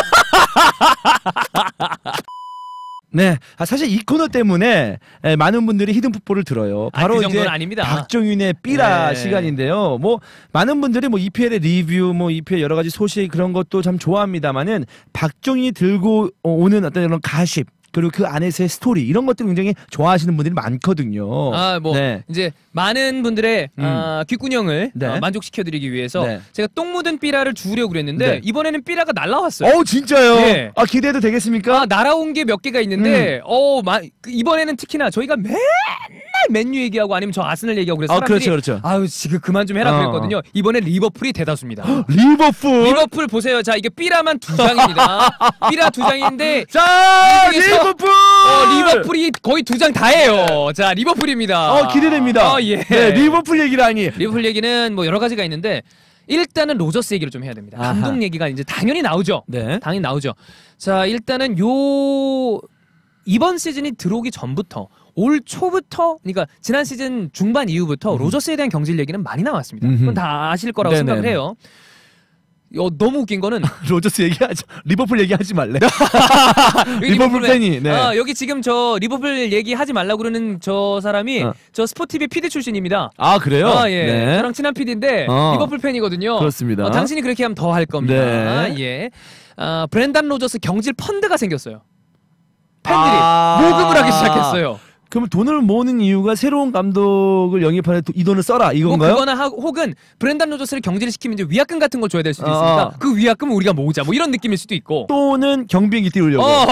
네, 아, 사실 이 코너 때문에 에, 많은 분들이 히든 풋볼을 들어요. 아, 바로 그 정도는 이제 아닙니다. 박정윤의 삐라 네. 시간인데요. 뭐 많은 분들이 뭐 이피엘의 리뷰, 뭐 이피엘 여러 가지 소식 그런 것도 참 좋아합니다만은 박정윤이 들고 오는 어떤 이런 가십 그리고 그 안에서의 스토리 이런 것들 굉장히 좋아하시는 분들이 많거든요. 아, 뭐 네. 이제 많은 분들의 음. 아, 귓구녕을 네. 어, 만족시켜드리기 위해서 네. 제가 똥 묻은 삐라를 주우려고 그랬는데 네. 이번에는 삐라가 날라왔어요. 어 진짜요? 예. 아 기대해도 되겠습니까? 아, 날아온 게 몇 개가 있는데 어, 마, 그 이번에는 특히나 저희가 맨날 맨유 얘기하고 아니면 저 아스널 얘기하고 그래서 아, 사람들이 그렇죠, 그렇죠. 아유 지금 그만 좀 해라 어. 그랬거든요. 이번에 리버풀이 대다수입니다. 리버풀. 리버풀 보세요. 자 이게 삐라만 두 장입니다. 삐라 두 장인데 자 이 중에서- 리버풀. 어, 리버풀이 거의 두 장 다예요. 자 리버풀입니다. 어 기대됩니다. 어, 예. 네, 리버풀 얘기라니. 리버풀 얘기는 뭐 여러 가지가 있는데 일단은 로저스 얘기를 좀 해야 됩니다. 아하. 감독 얘기가 이제 당연히 나오죠. 네. 당연히 나오죠. 자 일단은 요 이번 시즌이 들어오기 전부터 올 초부터 그러니까 지난 시즌 중반 이후부터 음. 로저스에 대한 경질 얘기는 많이 나왔습니다. 음흠. 그건 다 아실 거라고 네네. 생각을 해요. 어, 너무 웃긴 거는 로저스 얘기하지. 리버풀 얘기하지 말래. 여기 리버풀 리버풀에- 팬이. 네. 아, 여기 지금 저 리버풀 얘기하지 말라고 그러는 저 사람이 어. 저 스포티비 피디 출신입니다. 아 그래요? 아, 예. 네. 저랑 친한 피디인데 어. 리버풀 팬이거든요. 그렇습니다. 어, 당신이 그렇게 하면 더 할 겁니다. 네. 예. 아, 브랜단 로저스 경질 펀드가 생겼어요. 팬들이 아. 모금을 하기 시작했어요. 그럼 돈을 모으는 이유가 새로운 감독을 영입하는 이 돈을 써라 뭐 이건가요? 그거나 하, 혹은 브랜단 로저스를 경질을 시키면 이제 위약금 같은 걸 줘야 될 수도 있으니까 어. 그 위약금을 우리가 모으자 뭐 이런 느낌일 수도 있고. 또는 경비행기 띄우려고 어,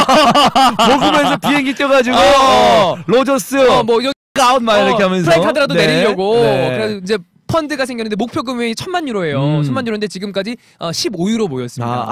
모금에서 비행기 띄워가지고 어. 로저스 어, 뭐 여기 아웃 막 이렇게 어, 하면서 프라이카드라도 네. 내리려고. 네. 그래서 이제 펀드가 생겼는데 목표 금액이 천만 유로예요. 음. 천만 유로인데 지금까지 어, 십오 유로 모였습니다.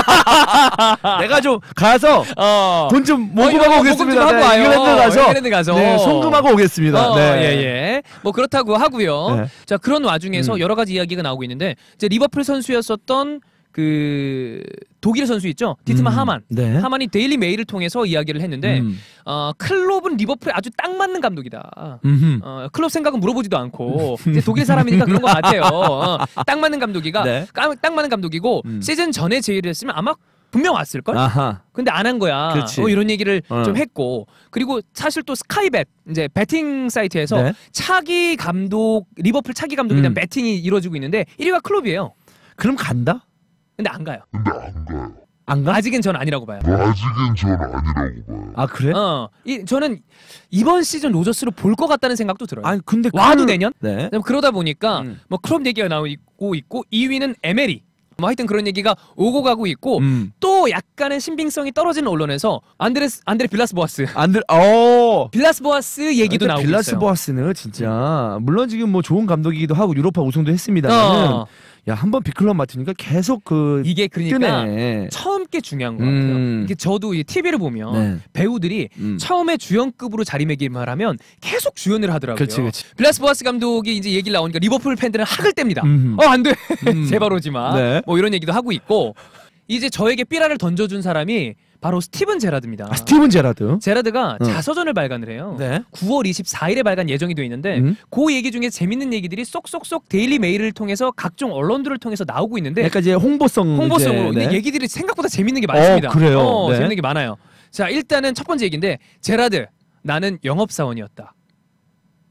아. 내가 좀 가서 어. 돈 좀 어, 모금하고 이거 오겠습니다. 모금 좀 하고 네, 와요. 잉글랜드 가서, 잉글랜드 가서. 네, 송금하고 오겠습니다. 어, 네. 예, 예. 뭐 그렇다고 하고요. 네. 자, 그런 와중에서 음. 여러 가지 이야기가 나오고 있는데 이제 리버풀 선수였었던 그 독일 선수 있죠? 디트마 음. 하만. 네. 하만이 데일리 메일을 통해서 이야기를 했는데 음. 어, 클롭은 리버풀에 아주 딱 맞는 감독이다. 음흠. 어, 클럽 생각은 물어보지도 않고 이제 독일 사람이니까 그런 것 같아요. 어, 딱 맞는 감독이가 네. 까- 딱 맞는 감독이고 음. 시즌 전에 제의를 했으면 아마 분명 왔을 걸. 아하. 근데 안 한 거야. 그치. 어, 이런 얘기를 어. 좀 했고 그리고 사실 또 스카이벳 이제 베팅 사이트에서 네. 차기 감독 리버풀 차기 감독에 대한 음. 베팅이 이루어지고 있는데 일 위가 클롭이에요. 그럼 간다? 근데 안 가요. 근데 안 가요. 안 가? 아직은 전 아니라고 봐요. 뭐 아직은 전 아니라고 봐요. 아 그래? 어, 이, 저는 이번 시즌 로저스를 볼 것 같다는 생각도 들어요. 아니 근데 와도 그- 내년? 네. 그러다 보니까 음. 뭐 클럽 얘기가 나오고 있고 이 위는 에메리. 뭐 하여튼 그런 얘기가 오고 가고 있고 음. 또 약간의 신빙성이 떨어지는 언론에서 안드레스 안드레 빌라스 보아스 안들 어. 빌라스 보아스 얘기도 근데 나오고 빌라스 있어요. 보아스는 진짜 물론 지금 뭐 좋은 감독이기도 하고 유로파 우승도 했습니다만은 어. 야 한 번 빅클럽 맡으니까 계속 그 이게 그러니까 뜨네. 처음 게 중요한 것 같아요. 음. 이게 저도 이 티비를 보면 네. 배우들이 음. 처음에 주연급으로 자리매김을 하면 계속 주연을 하더라고요. 그치, 그치. 빌라스 보아스 감독이 이제 얘기를 나오니까 리버풀 팬들은 학을 뗍니다. 음. 어, 안 돼. 음. 제발 오지 마. 네. 뭐 이런 얘기도 하고 있고 이제 저에게 삐라를 던져준 사람이 바로 스티븐 제라드입니다. 아, 스티븐 제라드. 제라드가 응. 자서전을 발간을 해요. 네. 구월 이십사일에 발간 예정이 돼 있는데 음. 그 얘기 중에 재밌는 얘기들이 쏙쏙쏙 데일리 메일을 통해서 각종 언론들을 통해서 나오고 있는데 약간 이제 홍보성 홍보성으로 이제, 근데 네. 얘기들이 생각보다 재밌는 게 많습니다. 어, 그래요? 어, 네. 재밌는 게 많아요. 자 일단은 첫 번째 얘기인데 제라드 나는 영업사원이었다.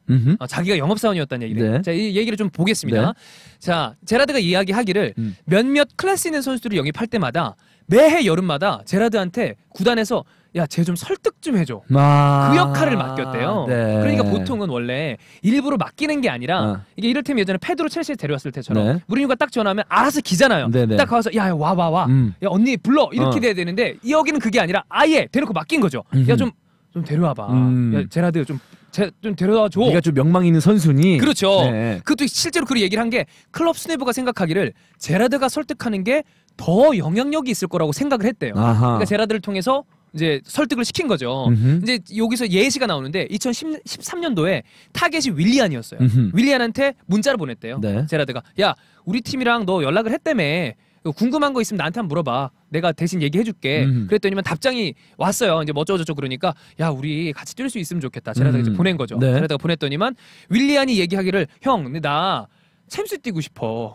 음흠. 어, 자기가 영업사원이었다는 얘기를. 네. 자, 이 얘기를 좀 보겠습니다. 네. 자, 제라드가 이야기하기를 음. 몇몇 클래스 있는 선수들을 영입할 때마다 매해 여름마다 제라드한테 구단에서 야, 쟤 좀 설득 좀 해줘. 아, 그 역할을 맡겼대요. 네. 그러니까 보통은 원래 일부러 맡기는 게 아니라 어. 이게 이를테면 예전에 페드로 첼시에 데려왔을 때처럼 네. 무리뉴가 딱 전화하면 알아서 기잖아요. 네네. 딱 가서 야, 와 와 와. 음. 야, 언니 불러. 이렇게 어. 돼야 되는데 여기는 그게 아니라 아예 대놓고 맡긴 거죠. 음흠. 야, 좀 좀 데려와 봐. 음. 야, 제라드 좀 제, 좀 데려다 줘. 네가 좀 명망 있는 선수니. 그렇죠. 네. 그것도 실제로 그 얘기를 한 게 클럽 스네부가 생각하기를 제라드가 설득하는 게 더 영향력이 있을 거라고 생각을 했대요. 아하. 그러니까 제라드를 통해서 이제 설득을 시킨 거죠. 음흠. 이제 여기서 예시가 나오는데 이천십삼 년도에 타겟이 윌리안이었어요. 음흠. 윌리안한테 문자를 보냈대요. 네. 제라드가 야, 우리 팀이랑 너 연락을 했다며. 궁금한 거 있으면 나한테 한번 물어봐. 내가 대신 얘기해줄게. 음. 그랬더니만 답장이 왔어요. 이제 뭐 어쩌고저쩌고 그러니까 야, 우리 같이 뛸 수 있으면 좋겠다. 제라드가 음. 이제 보낸 거죠. 네. 제라드가 보냈더니만 윌리안이 얘기하기를 형, 근데 나 챔스 뛰고 싶어.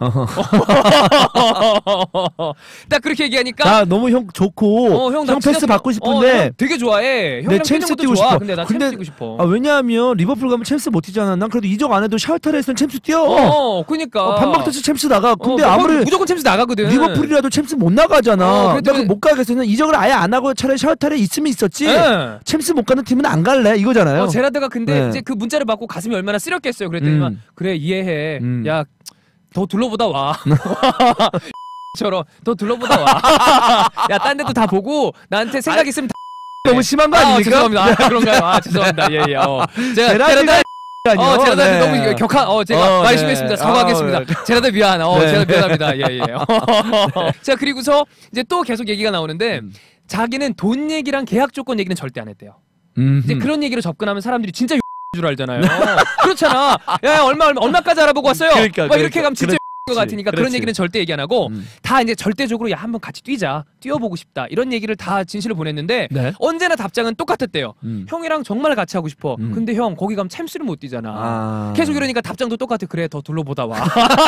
딱 그렇게 얘기하니까 나 너무 형 좋고 어, 형, 나 형 진짜 패스 뛰- 받고 어, 싶은데 형 되게 좋아해. 형이랑 네, 뛰는 챔스 것도 뛰고 좋아. 싶어. 근데 나 근데- 챔스 뛰고 싶어. 아, 왜냐하면 리버풀 가면 챔스 못 뛰잖아. 난 그래도 이적 안 해도 샤우타레에서는 챔스 뛰어. 어, 그니까. 어, 반박터치 챔스 나가. 근데 어, 아무리 무조건 챔스 나가거든. 리버풀이라도 챔스 못 나가잖아. 어, 그래도- 내가 못 가겠으면 이적을 아예 안 하고 차라리 샤우타레 있으면 있었지. 예. 챔스 못 가는 팀은 안 갈래 이거잖아요. 어, 제라드가 근데 네. 이제 그 문자를 받고 가슴이 얼마나 쓰렸겠어요. 그랬더니만 음. 그래 이해해. 음. 야, 더 둘러보다 와. 처럼 더 둘러보다 와. 야, 딴 데도 다 보고 나한테 생각 있으면 다. 너무 심한 거 아, 아닙니까? 죄송합니다. 아, 그런가요? 아, 죄송합니다. 예, 예. 어. 제가 제라드가 제라드 아니요. 어, 제라드 네. 너무 격한, 어, 제가 어, 말이 네. 심했습니다. 사과하겠습니다. 아, 네. 제라드 미안. 어, 네. 제라드 미안합니다. 예, 예. 자, 그리고서 이제 또 계속 얘기가 나오는데 음. 자기는 돈 얘기랑 계약 조건 얘기는 절대 안 했대요. 음. 이제 그런 얘기로 접근하면 사람들이 진짜 줄 알잖아요. 그렇잖아. 야, 야, 얼마, 얼마, 얼마까지 알아보고 왔어요? 그러니까, 막 그러니까. 이렇게 가면 진짜 것 그렇지, 같으니까 그런 그렇지. 얘기는 절대 얘기 안 하고 음. 다 이제 절대적으로 야, 한번 같이 뛰자. 뛰어보고 싶다. 이런 얘기를 다 진실을 보냈는데 네. 언제나 답장은 똑같았대요. 음. 형이랑 정말 같이 하고 싶어. 음. 근데 형 거기 가면 챔스를 못 뛰잖아. 아. 계속 이러니까 답장도 똑같아. 그래 더 둘러보다 와.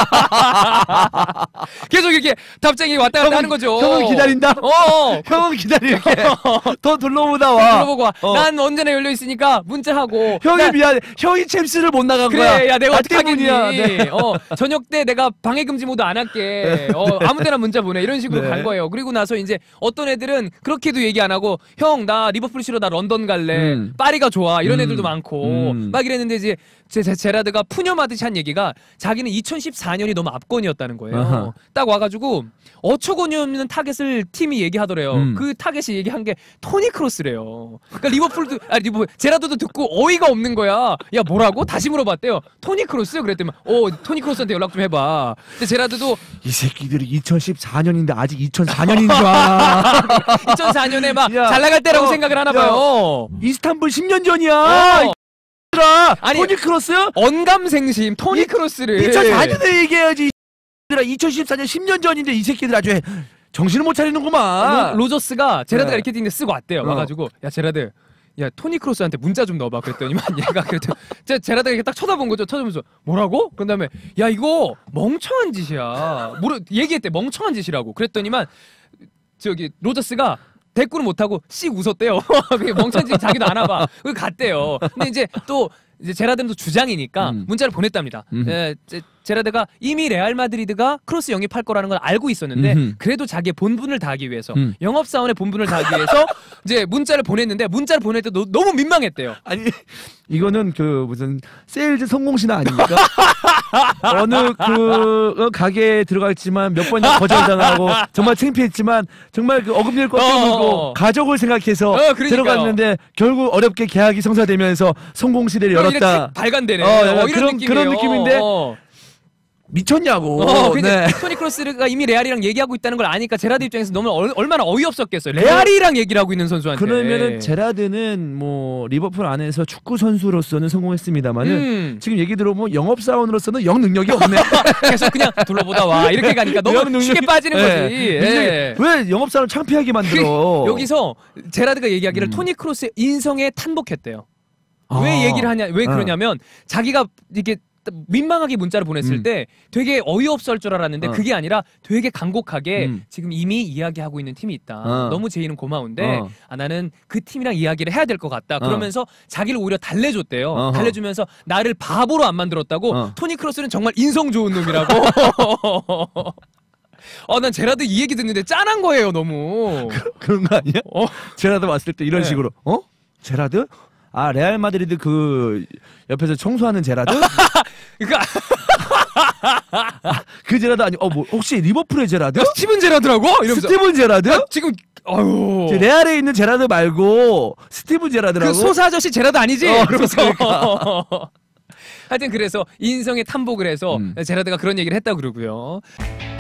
계속 이렇게 답장이 왔다 갔다 하는 거죠. 형은 기다린다. 어. 형은 기다릴게. 더 둘러보다 와. 둘러보고 와. 어. 난 언제나 열려 있으니까 문자하고. 형이 나- 미안해. 형이 챔스를 못 나간 그래, 거야. 야 내가 나 어떡하겠니? 때문이야. 네. 어, 저녁 때 내가 방해 금지 모드 안 할게. 어, 아무데나 문자 보내. 이런 식으로 네. 간 거예요. 그리고 나서 이제 어떤 애들은 그렇게도 얘기 안 하고 형 나 리버풀 싫어 나 런던 갈래. 음. 파리가 좋아. 이런 음. 애들도 많고 음. 막 이랬는데 이제 제, 제, 제라드가 푸념하듯이 한 얘기가 자기는 이천십사 년이 너무 압권이었다는 거예요. 아하. 딱 와가지고 어처구니 없는 타겟을 팀이 얘기하더래요. 음. 그 타겟이 얘기한 게 토니 크로스래요. 그러니까 리버풀도 아 리버 제라드도 듣고 어이가 없는 거야. 야 뭐라고? 다시 물어봤대요. 토니 크로스? 그랬더니 어 토니 크로스한테 연락 좀 해봐. 근데 제라드도 이 새끼들이 이천십사 년인데 아직 이천사 년인 줄 알아. 이천사 년에 막 야, 잘 나갈 때라고 어, 생각을 하나 야. 봐요. 이스탄불 십 년 전이야. 어. 이들아. 아니, 토니 크로스? 언감생심 토니 이- 크로스를 이천사 년에 얘기해야지. 이들아 이천십사 년 십 년 전인데 이 새끼들 아주 정신을 못 차리는구만. 로, 저스가 제라드가 네. 이렇게 뛰는데 쓰고 왔대요. 어. 와가지고 야 제라드 야 토니 크로스한테 문자 좀 넣어봐 그랬더니만 얘가 그랬더니 제 제라드가 이렇게 딱 쳐다본 거죠. 쳐다보면서 뭐라고? 그런 다음에 야 이거 멍청한 짓이야. 뭐라 얘기했대 멍청한 짓이라고. 그랬더니만 저기 로저스가 대꾸를 못하고 씩 웃었대요. 그게 멍청한 짓 자기도 안 와봐. 그걸 갔대요. 근데 이제 또 이제 제라드도 주장이니까 음. 문자를 보냈답니다. 음. 에, 제, 제라드가 이미 레알 마드리드가 크로스 영입할 거라는 걸 알고 있었는데 음흠. 그래도 자기의 본분을 다하기 위해서 음. 영업사원의 본분을 다하기 위해서 이제 문자를 보냈는데 문자를 보낼 때 너, 너무 민망했대요. 아니 이거는 그 무슨 세일즈 성공 신화 아닙니까? 어느 그 어, 가게에 들어갔지만 몇 번이나 거절당하고 정말 창피했지만 정말 그 어금니를 꽉 어, 깨물고 어. 가족을 생각해서 어, 그러니까요. 들어갔는데 결국 어렵게 계약이 성사되면서 성공 시대를 그럼 이렇게 열었다. 탁 발간되네. 어, 어, 약간 이런 그런- 느낌이에요. 그런 느낌인데 어. 미쳤냐고. 어, 근데 네. 토니 크로스가 이미 레알이랑 얘기하고 있다는 걸 아니까 제라드 입장에서 너무 얼, 얼마나 어이없었겠어요. 레알이랑 얘기를 하고 있는 선수한테. 그러면은 제라드는 뭐 리버풀 안에서 축구 선수로서는 성공했습니다만은 음. 지금 얘기 들어보면 영업 사원으로서는 영 능력이 없네. 계속 그냥 둘러보다 와 이렇게 가니까 너무 영 능력이- 쉽게 빠지는 네. 거지. 능력이- 예. 왜 영업 사원 창피하게 만들어? 여기서 제라드가 얘기하기를 음. 토니 크로스의 인성에 탄복했대요. 아. 왜 얘기를 하냐? 왜 어. 그러냐면 자기가 이렇게 민망하게 문자를 보냈을 음. 때 되게 어이없을 줄 알았는데 어. 그게 아니라 되게 간곡하게 음. 지금 이미 이야기하고 있는 팀이 있다. 어. 너무 제이는 고마운데 어. 아, 나는 그 팀이랑 이야기를 해야 될 것 같다. 그러면서 자기를 오히려 달래줬대요. 어허. 달래주면서 나를 바보로 안 만들었다고. 어. 토니 크로스는 정말 인성 좋은 놈이라고. 어, 난 제라드 이 얘기 듣는데 짠한 거예요, 너무. 그런 거 아니야? 어? 제라드 왔을 때 이런 네. 식으로 어? 제라드? 아 레알 마드리드 그 옆에서 청소하는 제라드? 그러니까 그 제라드 아니 어뭐 혹시 리버풀의 제라드? 스티븐 제라드라고? 이러면서 스티븐 제라드? 아, 지금 아유. 저 레알에 있는 제라드 말고 스티븐 제라드라고? 그 소사 아저씨 제라드 아니지? 어, 그러면서 그러니까. 하여튼 그래서 인성에 탐복을 해서 음. 제라드가 그런 얘기를 했다고 그러고요.